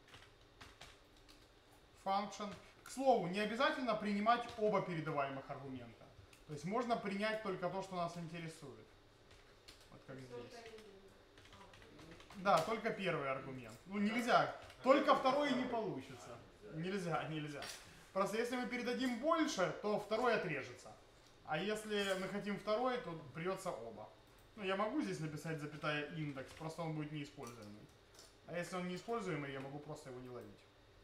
Function. К слову, не обязательно принимать оба передаваемых аргумента. То есть можно принять только то, что нас интересует. Вот как здесь. Да, только первый аргумент. Ну нельзя. Только второй не получится. Нельзя. Просто если мы передадим больше, то второй отрежется. А если мы хотим второй, то придется оба. Ну я могу здесь написать запятая индекс, просто он будет неиспользуемый. А если он неиспользуемый, я могу просто его не ловить.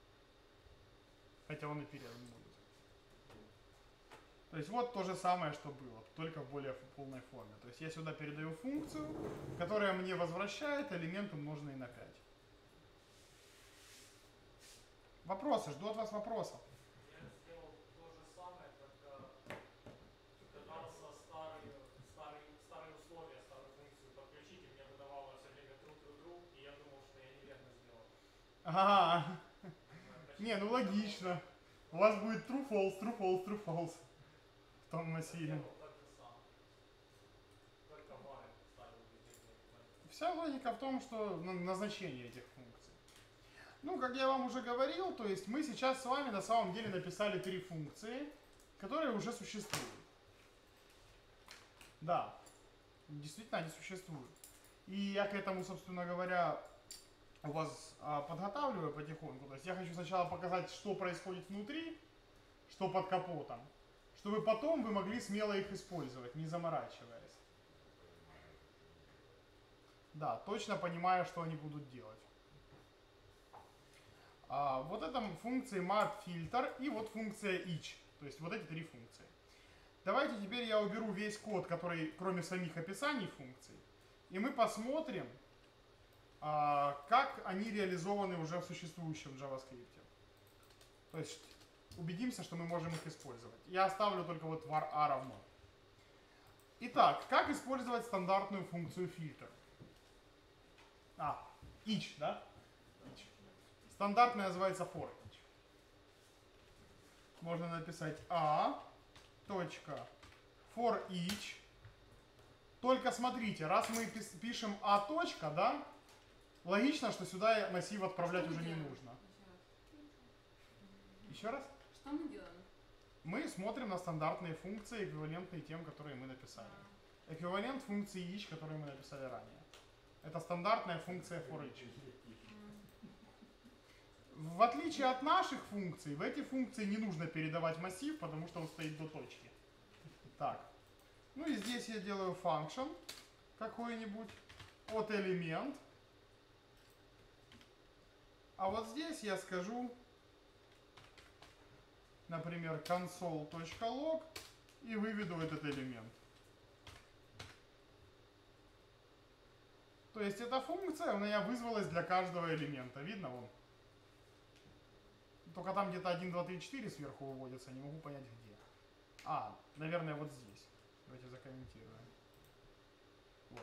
Хотя он и передан будет. То есть вот то же самое, что было, только в более полной форме. То есть я сюда передаю функцию, которая мне возвращает элемент, умноженный на 5. Вопросы? Жду от вас вопросов. Я сделал то же самое, только пытался старые условия, старую функцию подключить, и мне выдавало все время true, и я думал, что я неверно сделал. Ага. Не, ну логично. У вас будет true, false в том массиве. Сделал так же сам. Только var ставил везде. Вся логика в том, что назначение этих функций. Ну, как я вам уже говорил, то есть мы сейчас с вами на самом деле написали 3 функции, которые уже существуют. Да, действительно они существуют. И я к этому, собственно говоря, вас подготавливаю потихоньку. То есть я хочу сначала показать, что происходит внутри, что под капотом, чтобы потом вы могли смело их использовать, не заморачиваясь. Да, точно понимая, что они будут делать. Вот это функции mapFilter и вот функция each. То есть вот эти 3 функции. Давайте теперь я уберу весь код, который кроме самих описаний функций. И мы посмотрим, как они реализованы уже в существующем JavaScript. То есть убедимся, что мы можем их использовать. Я оставлю только вот var a равно. Итак, как использовать стандартную функцию фильтр? Each, да? Each. Стандартная называется for each. Можно написать for each. Только смотрите, раз мы пишем точка, да? Логично, что сюда массив отправлять уже не нужно. Еще раз? Что мы делаем? Мы смотрим на стандартные функции, эквивалентные тем, которые мы написали. Эквивалент функции each, которую мы написали ранее. Это стандартная функция for each. В отличие от наших функций, в эти функции не нужно передавать массив, потому что он стоит до точки. Так, Ну и здесь я делаю function какой-нибудь от элемент. А вот здесь я скажу, например, console.log и выведу этот элемент. То есть эта функция у меня вызвалась для каждого элемента. Видно вон? Только там где-то 1, 2, 3, 4 сверху выводится, не могу понять где. А, наверное, вот здесь. Давайте закомментируем. Вот.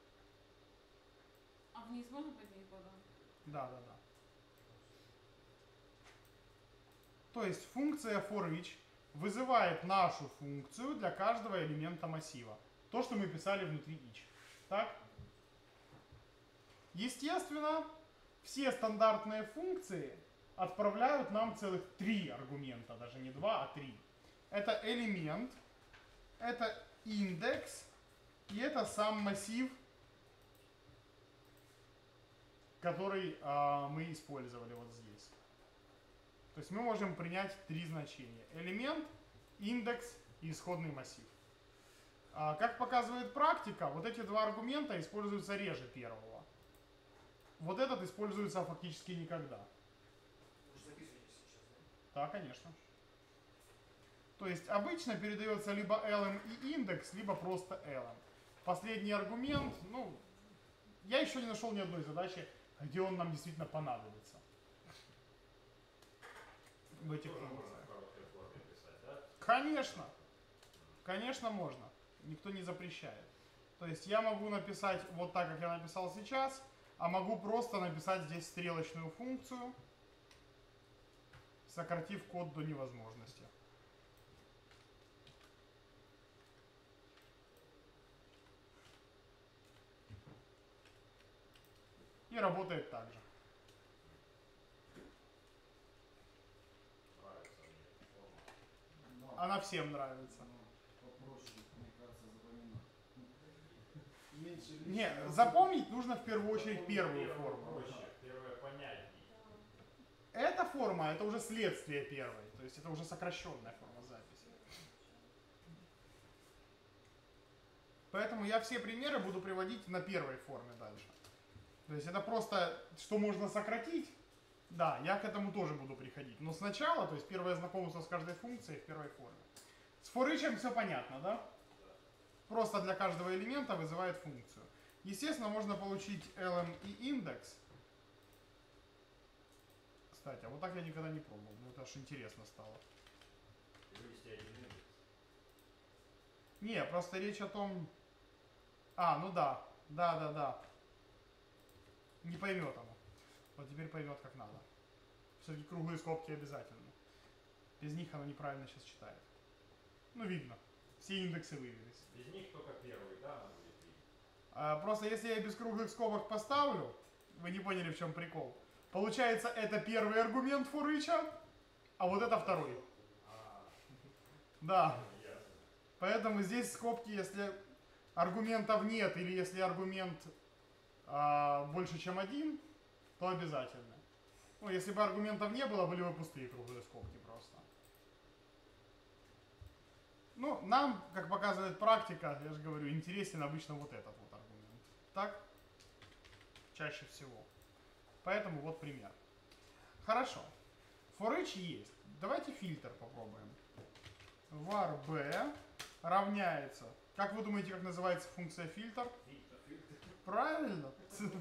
А вниз можно поднять потом? Да. То есть функция forEach вызывает нашу функцию для каждого элемента массива. То, что мы писали внутри each. Так? Естественно, все стандартные функции отправляют нам целых 3 аргумента, даже не 2, а 3. Это элемент, это индекс и это сам массив, который мы использовали вот здесь. То есть мы можем принять 3 значения. Элемент, индекс и исходный массив. Как показывает практика, вот эти 2 аргумента используются реже первого. Вот этот используется фактически никогда. Вы же записываете сейчас, да? Да, конечно. То есть обычно передается либо lm и индекс, либо просто lm. Последний аргумент, ну, я еще не нашел ни одной задачи, где он нам действительно понадобится. В этих Тоже функциях. можно в короткой форме писать, да? Конечно. Конечно, можно. Никто не запрещает. То есть я могу написать вот так, как я написал сейчас, а могу просто написать здесь стрелочную функцию, сократив код до невозможности. И работает так же. Нравится мне эта форма. Да. Она всем нравится. Ну, попроще, мне кажется, запоминать. Меньше Не, лишнего. запомнить нужно в первую очередь первую Первое форму. проще, первое понятнее. Эта форма, это уже следствие первой. То есть это уже сокращенная форма записи. Поэтому я все примеры буду приводить на первой форме дальше. То есть это просто, что можно сократить. Да, я к этому тоже буду приходить. Но сначала, то есть первое знакомство с каждой функцией в первой форме. С forEach все понятно, да? Просто для каждого элемента вызывает функцию. Естественно, можно получить lm и индекс. Кстати, а вот так я никогда не пробовал. Ну это аж интересно стало. И вывести один индекс. Не, просто речь о том... А, ну да. Да. Не поймет оно. Вот теперь поймет, как надо. Все-таки круглые скобки обязательны. Без них оно неправильно сейчас читает. Ну, видно. Все индексы вывелись. Без них только первый, да, она будет видеть. Просто если я без круглых скобок поставлю, вы не поняли, в чем прикол. Получается, это первый аргумент forEach, а вот это второй. А, Да. ясно. Поэтому здесь скобки, если аргументов нет, или если аргумент больше, чем один, то обязательно. Ну, если бы аргументов не было, были бы пустые круглые скобки просто. Ну, нам, как показывает практика, я же говорю, интересен обычно вот этот вот аргумент. Так? Чаще всего. Поэтому вот пример. Хорошо. forEach есть. Давайте фильтр попробуем. var b равняется. Как вы думаете, как называется функция фильтр? Правильно.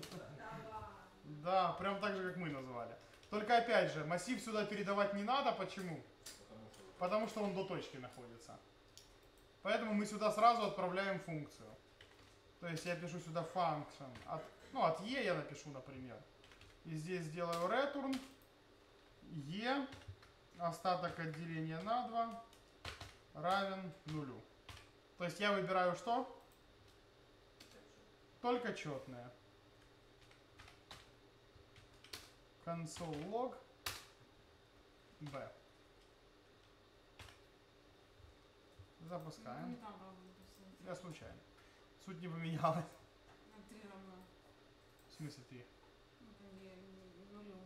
Да, прям так же, как мы назвали. Только опять же, массив сюда передавать не надо. Почему? Потому что он до точки находится. Поэтому мы сюда сразу отправляем функцию. То есть я пишу сюда function. От e я напишу, например. И здесь сделаю return e остаток от деления на 2 равен 0. То есть я выбираю что? Только четное. Console.log b. Запускаем. Не там, правда, написано. Я случайно. Суть не поменялась. На 3 равно. В смысле 3? Ну, там где нулю.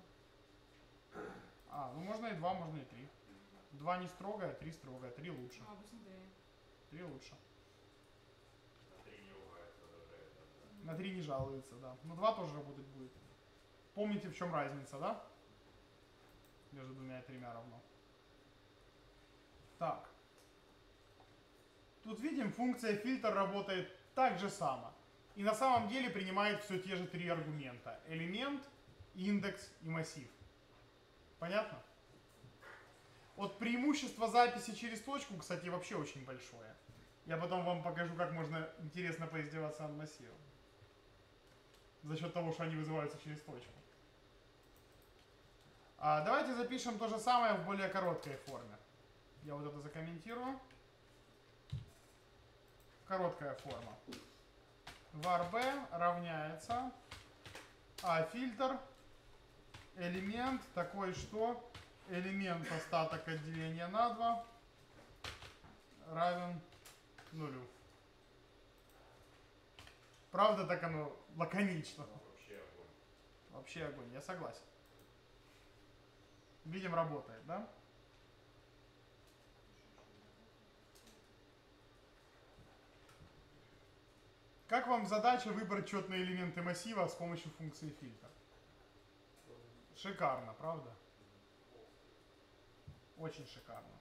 Ну можно и 2, можно и 3. 2 не строгое, 3 строгое. 3 лучше. Ну, обычно 3. 3 лучше. На 3 не жалуется, да. Но 2 тоже работать будет. Помните, в чем разница, да? Между 2 и 3 равно. Так. Тут видим, функция фильтр работает так же само. И на самом деле принимает все те же 3 аргумента. Элемент, индекс и массив. Понятно? Вот преимущество записи через точку, кстати, вообще очень большое. Я потом вам покажу, как можно интересно поиздеваться над массивом. За счет того, что они вызываются через точку. Давайте запишем то же самое в более короткой форме. Я вот это закомментирую. Короткая форма. var b равняется фильтр элемент такой, что элемент остаток отделения на 2 равен 0. Правда, так оно лаконично. Вообще огонь. Вообще огонь, я согласен. Видим, работает, да? Как вам задача выбрать четные элементы массива с помощью функции фильтр? Шикарно, правда? Очень шикарно.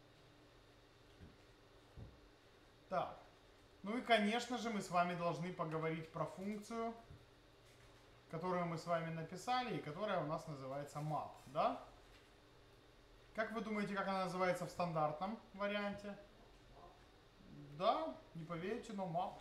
Так. Ну и, конечно же, мы с вами должны поговорить про функцию, которую мы с вами написали и которая у нас называется map, да? Как вы думаете, как она называется в стандартном варианте? Да, не поверите, но map.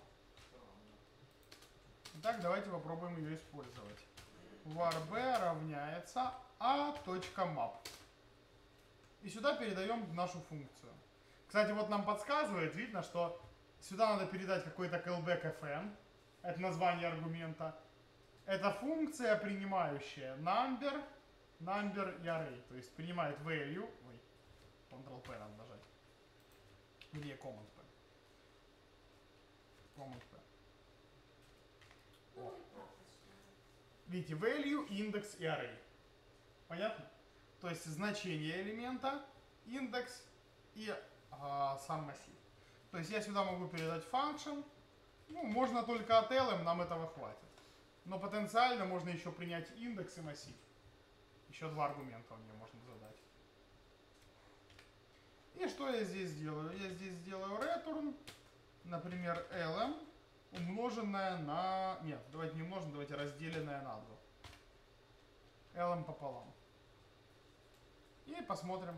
Итак, давайте попробуем ее использовать. var b равняется a.map. И сюда передаем нашу функцию. Кстати, вот нам подсказывает, видно, что сюда надо передать какой-то callback fn. Это название аргумента. Это функция, принимающая number и array. То есть принимает value. Ой, Ctrl-P надо нажать. Где Command-P? Command-P. О. Видите, value, индекс и array. Понятно? То есть значение элемента, индекс и сам массив. То есть я сюда могу передать function. Ну, можно только от lm, нам этого хватит. Но потенциально можно еще принять индекс и массив. Еще 2 аргумента мне можно задать. И что я здесь сделаю? Я здесь сделаю return, например, lm, умноженное на... Нет, давайте не умноженное, давайте разделенное на 2. lm пополам. И посмотрим.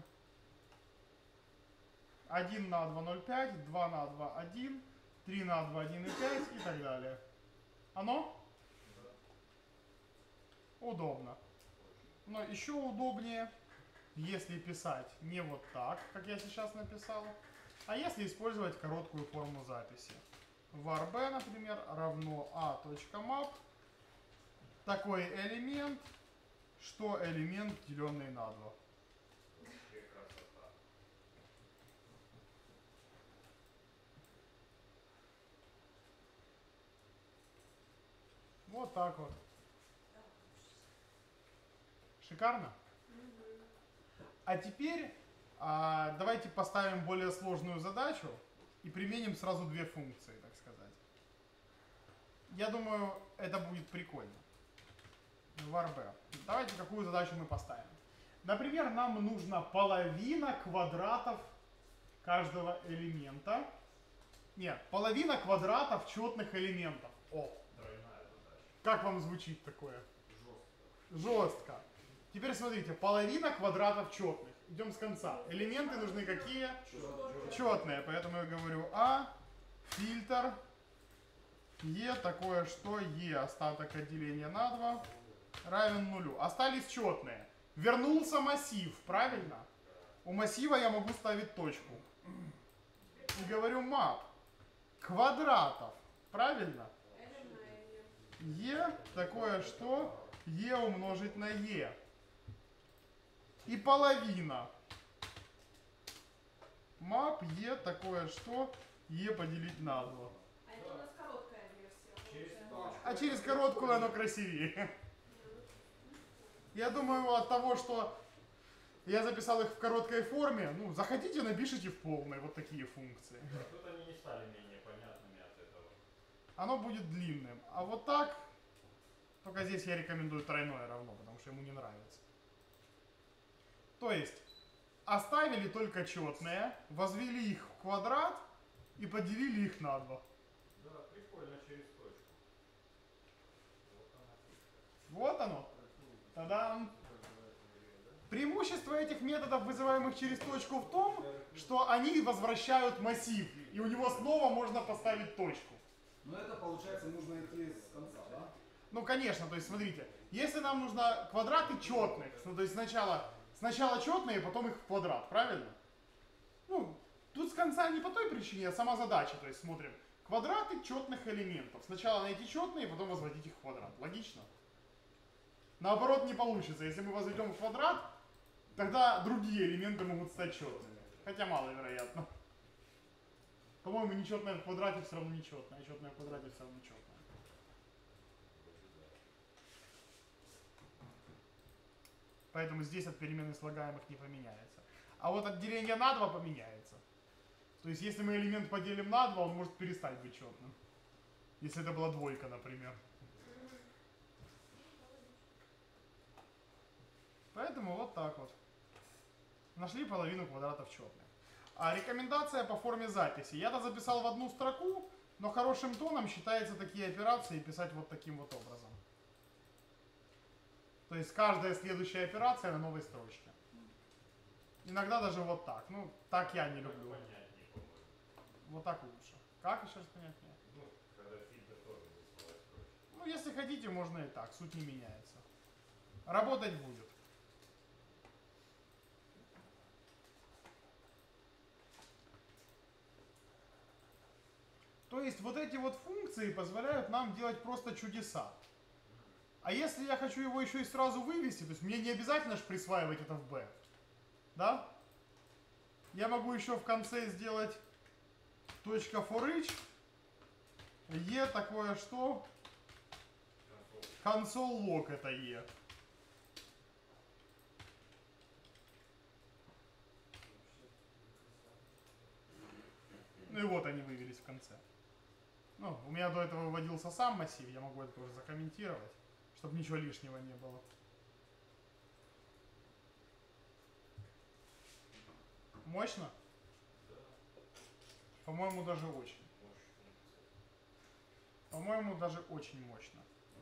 1 на 2, 0,5, 2 на 2, 1, 3 на 2, 1,5 и так далее. Оно? Удобно. Но еще удобнее, если писать не вот так, как я сейчас написал, а если использовать короткую форму записи. var b, например, равно a.map. Такой элемент, что элемент, деленный на 2. Вообще красота. Вот так вот. Шикарно? А теперь давайте поставим более сложную задачу и применим сразу 2 функции, так сказать. Я думаю, это будет прикольно. var b. Давайте какую задачу мы поставим. Например, нам нужна половина квадратов каждого элемента. Нет, половина квадратов четных элементов. О, Тройная задача. как вам звучит такое? Жестко. Жестко. Теперь смотрите, половина квадратов четных. Идем с конца. Элементы нужны какие? Четные. Поэтому я говорю фильтр, такое что остаток отделения на 2 равен 0. Остались четные. Вернулся массив, правильно? У массива я могу ставить точку. И говорю map квадратов, правильно? Такое что умножить на и половина. Map такое что поделить на 2. А это у нас короткая версия. Через получается. А через короткую оно красивее. Я думаю, от того, что я записал их в короткой форме, ну, захотите, напишите в полной вот такие функции. Да, тут они не стали менее понятными от этого. оно будет длинным. А вот так, только здесь я рекомендую тройное равно, потому что ему не нравится. То есть, оставили только четные, возвели их в квадрат и поделили их на 2. Да, прикольно через точку. Вот она фишка. Вот оно. Та-дам! Преимущество этих методов, вызываемых через точку, в том, что они возвращают массив, и у него снова можно поставить точку. Но это, получается, нужно идти с конца, да? Ну, конечно, то есть, смотрите, если нам нужно квадраты четных, ну, то есть сначала четные, потом их в квадрат, правильно? Ну, тут с конца не по той причине, а сама задача, то есть, смотрим, квадраты четных элементов. Сначала найти четные, потом возводить их в квадрат. Логично? Наоборот не получится. Если мы возведем в квадрат, тогда другие элементы могут стать четными. Хотя маловероятно. По-моему, нечетное в квадрате все равно нечетное, а четное в квадрате все равно четное. Поэтому здесь от перемены слагаемых не поменяется. А вот от деления на 2 поменяется. То есть, если мы элемент поделим на 2, он может перестать быть четным. Если это была двойка, например. Поэтому вот так вот. Нашли половину квадратов четных. А рекомендация по форме записи. Я-то записал в одну строку, но хорошим тоном считается такие операции писать вот таким вот образом. То есть каждая следующая операция на новой строчке. Иногда даже вот так. Ну, так я не люблю. Понятнее, по-моему. Вот так лучше. Как еще раз понятнее? Ну, когда фильтр тоже рисовать проще. Ну, если хотите, можно и так. Суть не меняется. Работать будет. То есть вот эти вот функции позволяют нам делать просто чудеса. А если я хочу его еще и сразу вывести, то есть мне не обязательно же присваивать это в b, да? Я могу еще в конце сделать точка for each, e такое что? Console log это e. Ну и вот они вывелись в конце. Ну, у меня до этого выводился сам массив, я могу это тоже закомментировать, чтобы ничего лишнего не было. Мощно? Да, По-моему, даже очень. мощь функции. По-моему, даже очень мощно.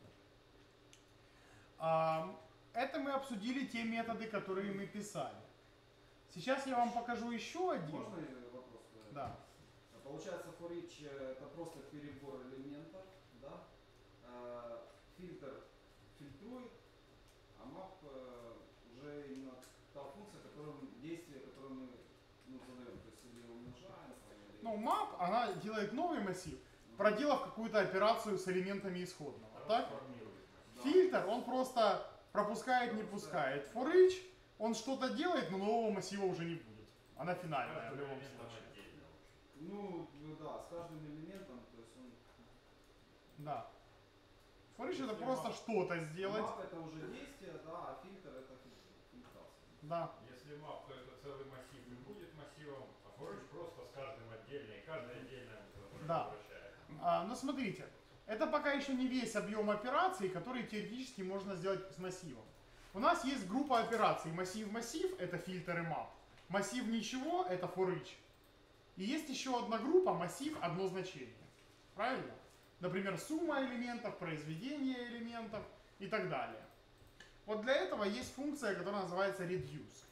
Это мы обсудили те методы, которые мы писали. Сейчас я вам покажу еще один. Можно вопрос? Да. Получается, for each это просто перебор элементов, да? Фильтр фильтрует, а map уже именно та функция, действие, которое мы задаем, то есть или умножаем. Или... Ну, map, она делает новый массив, проделав какую-то операцию с элементами исходного. Так? Трансформирует массив. Фильтр, он просто пропускает, не пускает. For each, он что-то делает, но нового массива уже не будет. Она финальная в любом Элементом случае. отдельно очень. Ну, да, с каждым элементом, то есть он... Да. For each это просто что-то сделать. Map это уже действие, да, а фильтр это фильтрация. Да. Если map, то это целый массив и будет массивом, а forage просто с каждым отдельно, и каждый отдельно Да. возвращает. Но смотрите, это пока еще не весь объем операций, который теоретически можно сделать с массивом. У нас есть группа операций. Массив-массив это фильтр и map. Массив ничего это for each. И есть еще одна группа массив одно значение. Правильно? Например, сумма элементов, произведение элементов и так далее. Вот для этого есть функция, которая называется reduce.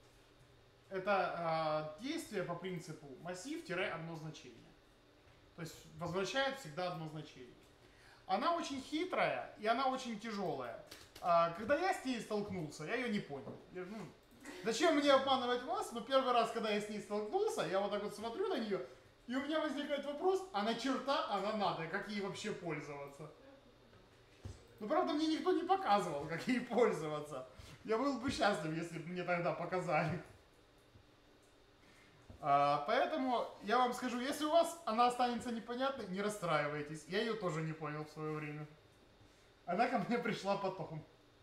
Это действие по принципу массив-одно значение. То есть возвращает всегда одно значение. Она очень хитрая и она очень тяжелая. Когда я с ней столкнулся, я ее не понял. Зачем мне обманывать вас? Но первый раз, когда я с ней столкнулся, я вот так вот смотрю на нее, и у меня возникает вопрос, а на черта она надо, как ей вообще пользоваться? Ну, правда, мне никто не показывал, как ей пользоваться. Я был бы счастлив, если бы мне тогда показали. Поэтому я вам скажу, если у вас она останется непонятной, не расстраивайтесь. Я ее тоже не понял в свое время. Она ко мне пришла потом.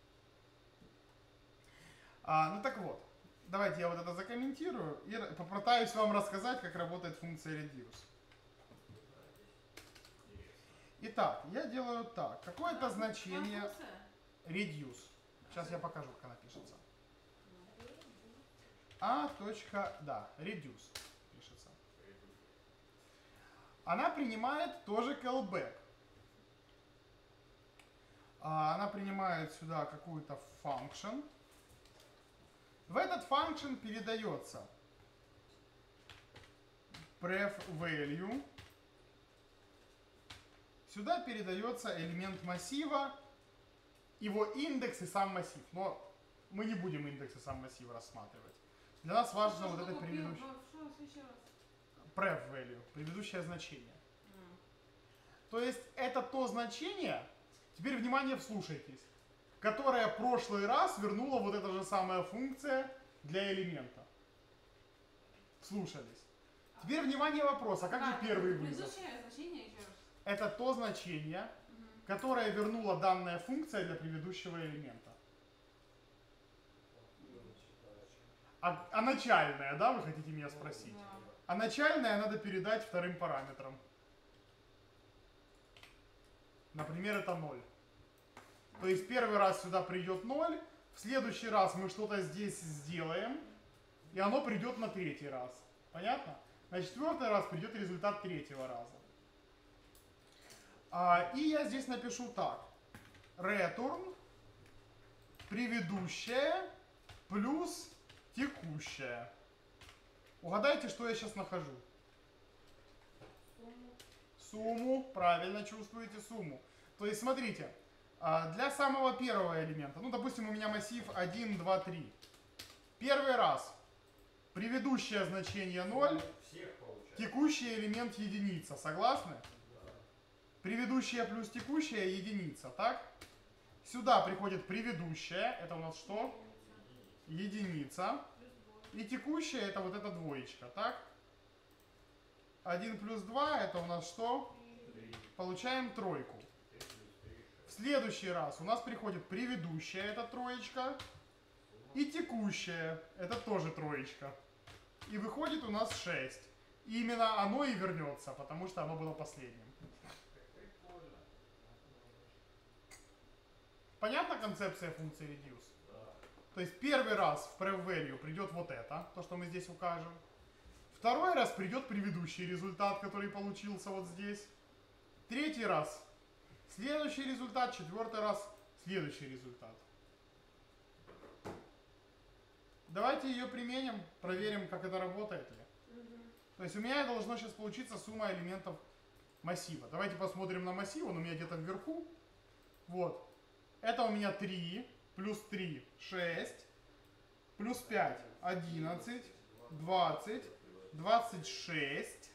Ну так вот, давайте я вот это закомментирую и попытаюсь вам рассказать, как работает функция reduce. Итак, я делаю так. Какое-то значение Функция? reduce. Сейчас я покажу, как она пишется. Reduce пишется. Она принимает тоже callback. Она принимает сюда какую-то function. В этот function передается pref value. Сюда передается элемент массива, его индекс и сам массив. Но мы не будем индекс и сам массив рассматривать. Для нас важно вот это предыдущее. Что еще раз? Pref value, предыдущее значение. То есть это то значение, теперь внимание, вслушайтесь, которое в прошлый раз вернула вот эта же самая функция для элемента. Слушались. Теперь внимание, вопрос, а как же первый вызов? Предыдущее значение еще раз. Это то значение, которое вернула данная функция для предыдущего элемента. А начальная, да, вы хотите меня спросить? Да. А начальное надо передать вторым параметрам. Например, это 0. То есть первый раз сюда придет 0, в следующий раз мы что-то здесь сделаем, и оно придет на третий раз. Понятно? На четвертый раз придет результат третьего раза. И я здесь напишу так. Return предыдущее плюс текущее. Угадайте, что я сейчас нахожу. Сумму, правильно чувствуете сумму. То есть, смотрите, для самого первого элемента, ну, допустим, у меня массив 1, 2, 3. Первый раз предыдущее значение 0, Всех получается. текущий элемент единица. Согласны? Предыдущее плюс текущее единица, так? Сюда приходит предыдущее, это у нас что? Единица. И текущее это вот эта двоечка, так? 1 плюс 2 это у нас что? Получаем тройку. В следующий раз у нас приходит предыдущая, это троечка. И текущая, это тоже троечка. И выходит у нас 6. И именно оно и вернется, потому что оно было последним. Прикольно. Понятна концепция функции reduce? Да. То есть первый раз в pref value придет вот это, то, что мы здесь укажем. Второй раз придет предыдущий результат, который получился вот здесь. Третий раз следующий результат, четвертый раз следующий результат. Давайте ее применим, проверим, как это работает ли. То есть у меня должно сейчас получиться сумма элементов массива. Давайте посмотрим на массив, он у меня где-то вверху. Вот. Это у меня 3, плюс 3, 6, плюс 5, 11, 20, 26,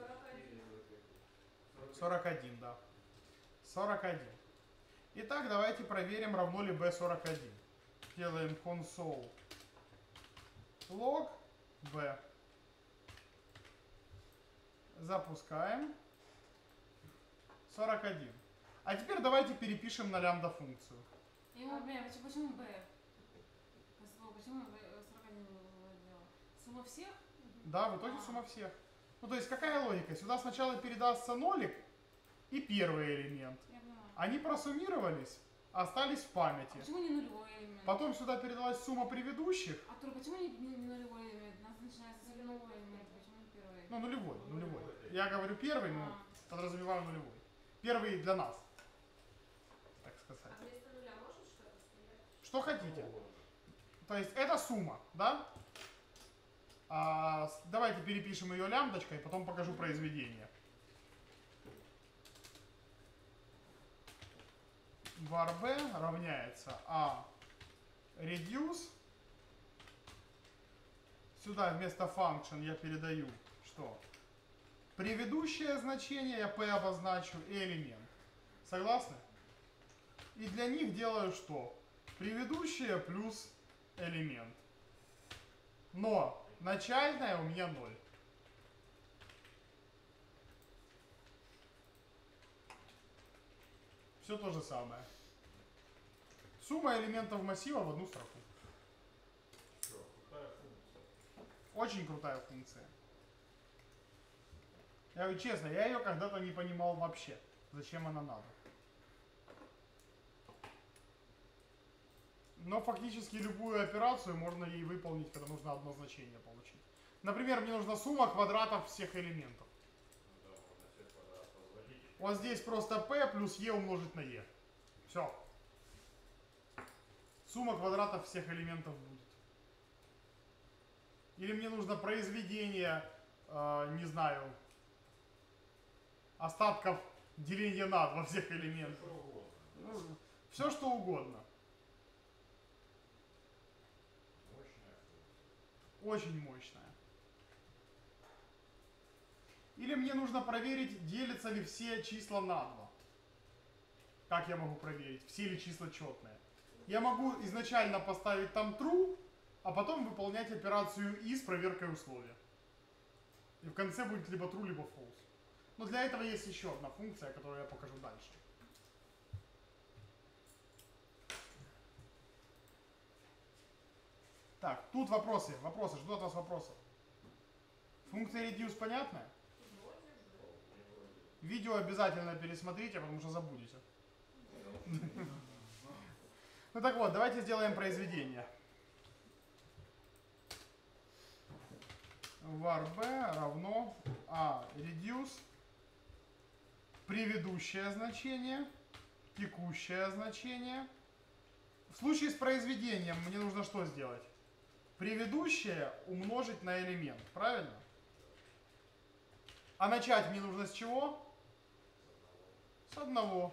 41, да. 41. Итак, давайте проверим, равно ли b41. Делаем console log b. Запускаем. 41. А теперь давайте перепишем на лямбда функцию. Я не понимаю, почему B? Почему B 41 делал? Сумма всех? Да, в итоге сумма всех. Ну, то есть, какая логика? Сюда сначала передастся нолик и первый элемент. Я понимаю. Они просуммировались, остались в памяти. А почему не нулевой элемент? Потом сюда передалась сумма предыдущих. Артур, почему не нулевой элемент? У нас начинается с нулевой элемент. Почему не первый? Ну, нулевой. Я говорю первый, но подразумеваю нулевой. Первый для нас, так сказать. А вместо нуля может что-то стоять? Что хотите. То есть, это сумма, да? Давайте перепишем ее лямбдочкой, потом покажу произведение. Var b равняется a reduce. Сюда вместо function я передаю что? Предыдущее значение я p обозначу и элемент. Согласны? И для них делаю что? Предыдущее плюс элемент. Но начальное у меня 0. Все то же самое. Сумма элементов массива в одну строку. Все, крутая функция. Очень крутая функция. Я говорю честно, я ее когда-то не понимал вообще. зачем она надо. Но фактически любую операцию можно ей выполнить, когда нужно одно значение получить. Например, мне нужна сумма квадратов всех элементов. Ну да, можно все квадрат возводить. Вот здесь просто p плюс e умножить на e. Все. Сумма квадратов всех элементов будет. Или мне нужно произведение, не знаю, остатков деления на 2 всех элементов. Что угодно. Ну, все что угодно. Мощная функция. Очень мощная. Или мне нужно проверить, делятся ли все числа на 2. Как я могу проверить, все ли числа четные? Я могу изначально поставить там true, а потом выполнять операцию и с проверкой условия. И в конце будет либо true, либо false. Но для этого есть еще одна функция, которую я покажу дальше. Так, тут вопросы, жду от вас вопросов. Функция reduce понятная? Видео обязательно пересмотрите, потому что забудете. Ну так вот, давайте сделаем произведение. var b равно a reduce предыдущее значение, текущее значение. В случае с произведением мне нужно что сделать? Предыдущее умножить на элемент, правильно? А начать мне нужно с чего? С одного.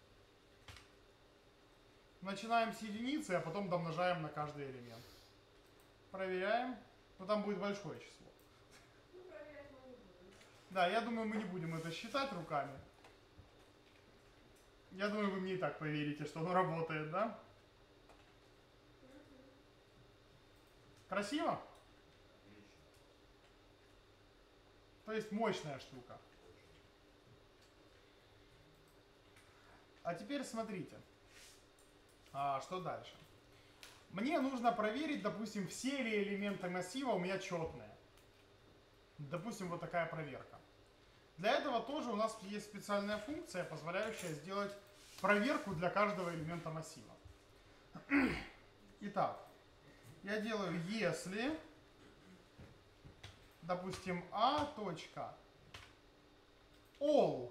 Начинаем с единицы, а потом домножаем на каждый элемент. Проверяем. Но там будет большое число. Ну, проверять мы не будем. Да, я думаю, мы не будем это считать руками. Я думаю, вы мне и так поверите, что оно работает, да? Красиво? Отлично. То есть мощная штука. А теперь смотрите. Что дальше? Мне нужно проверить, допустим, все ли элементы массива у меня четные. Допустим, вот такая проверка. Для этого тоже у нас есть специальная функция, позволяющая сделать проверку для каждого элемента массива. Итак, я делаю если, допустим, a точка all,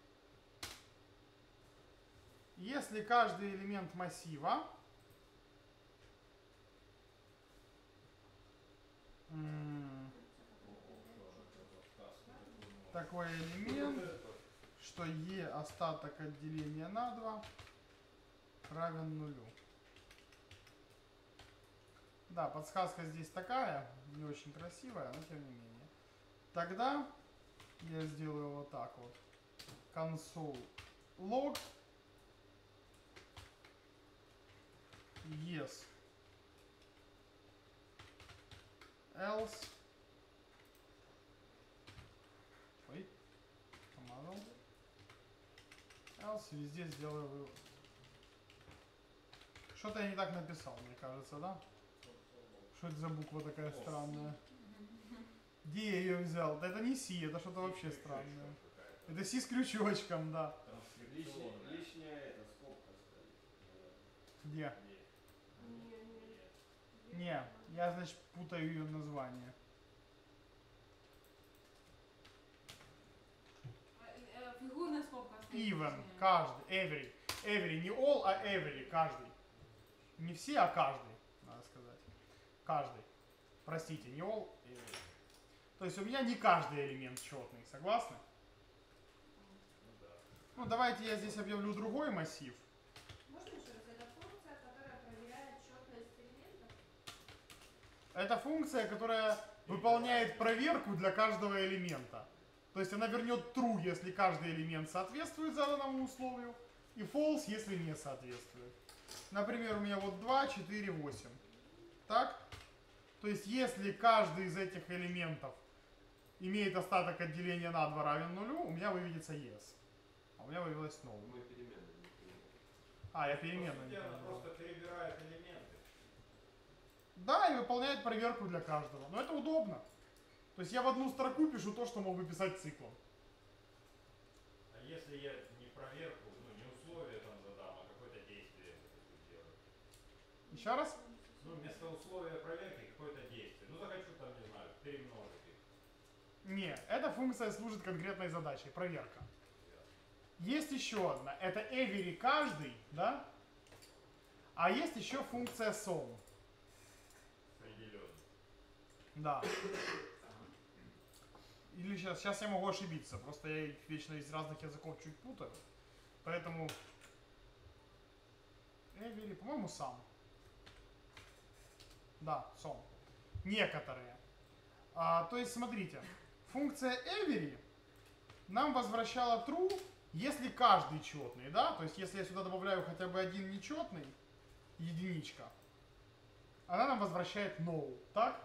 если каждый элемент массива такой элемент, что e остаток от деления на 2 равен нулю. Да, подсказка здесь такая, не очень красивая, но тем не менее. Тогда я сделаю вот так вот. Console log yes else. Ой, помазал. Else везде сделаю вывод. Что-то я не так написал, мне кажется, да? Что это за буква такая странная? Где я ее взял? Да это не C, это что-то вообще странное. Это C с крючочком, да. Лишняя эта скобка стоит. Где? Не. Не, я, значит, путаю ее название. Фигурная скобка стоит. Even, точнее. каждый, every. Every, не all, а every, каждый. Не все, а каждый, надо сказать. Каждый. Простите, не all, every. То есть у меня не каждый элемент четный, согласны? Ну, давайте я здесь объявлю другой массив. Можно еще раз? Это функция, которая проверяет четность элементов? Это функция, которая выполняет проверку для каждого элемента. То есть она вернет true, если каждый элемент соответствует заданному условию, и false, если не соответствует. Например, у меня вот 2, 4, 8. Так? То есть если каждый из этих элементов имеет остаток от деления на 2 равен нулю, у меня выведется yes. А у меня вывелось null. Мы переменные не принимаем. А, я переменную не Она понимаю. просто перебирает элементы. Да, и выполняет проверку для каждого. Но это удобно. То есть я в одну строку пишу то, что мог бы писать циклом. А если я не Еще раз? Ну, вместо условия проверки какое-то действие. Ну, захочу там, не знаю, перемножить их. Не, эта функция служит конкретной задачей, проверка. Есть еще одна, это every каждый, да? А есть еще функция sum. Определенно. Да. Или сейчас я могу ошибиться, просто я их вечно из разных языков чуть путаю. Поэтому every, по-моему, sum. Да, sum. Некоторые. То есть, смотрите, функция every нам возвращала true, если каждый четный, да? То есть, если я сюда добавляю хотя бы один нечетный, единичка, она нам возвращает no, так?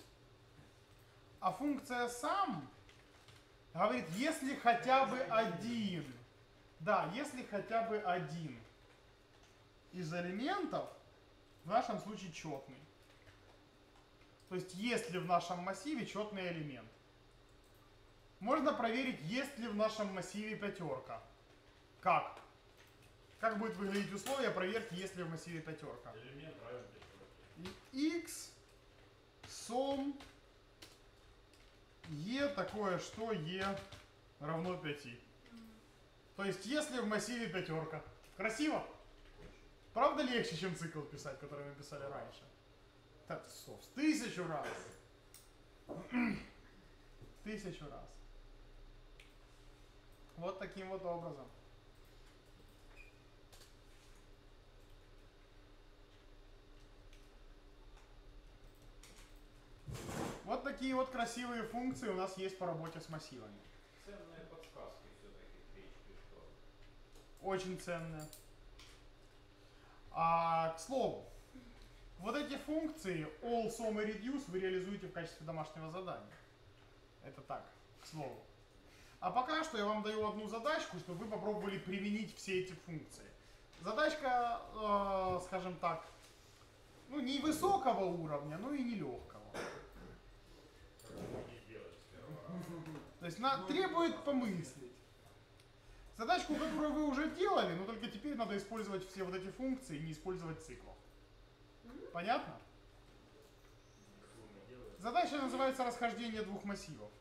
А функция sum говорит, если хотя бы один, да, если хотя бы один из элементов, в нашем случае четный. То есть, есть ли в нашем массиве четный элемент. Можно проверить, есть ли в нашем массиве пятерка. Как? Как будет выглядеть условие проверки, есть ли в массиве пятерка? Элемент равен пятерке. И x сум e такое, что e равно 5. То есть, если в массиве пятерка. Красиво? Правда легче, чем цикл писать, который мы писали раньше? Так, в 1000 раз. 1000 раз. Вот таким вот образом. Вот такие вот красивые функции у нас есть по работе с массивами. Ценные подсказки все-таки к PHP, что? Очень ценные. К слову, вот эти функции all, sum и reduce вы реализуете в качестве домашнего задания. Это так, к слову. А пока что я вам даю одну задачку, чтобы вы попробовали применить все эти функции. Задачка, скажем так, ну не высокого уровня, но и не легкого. Как не сделать с первого раза. То есть требует помыслить. Задачку, которую вы уже делали, но только теперь надо использовать все вот эти функции и не использовать циклов. Понятно? Задача называется расхождение двух массивов.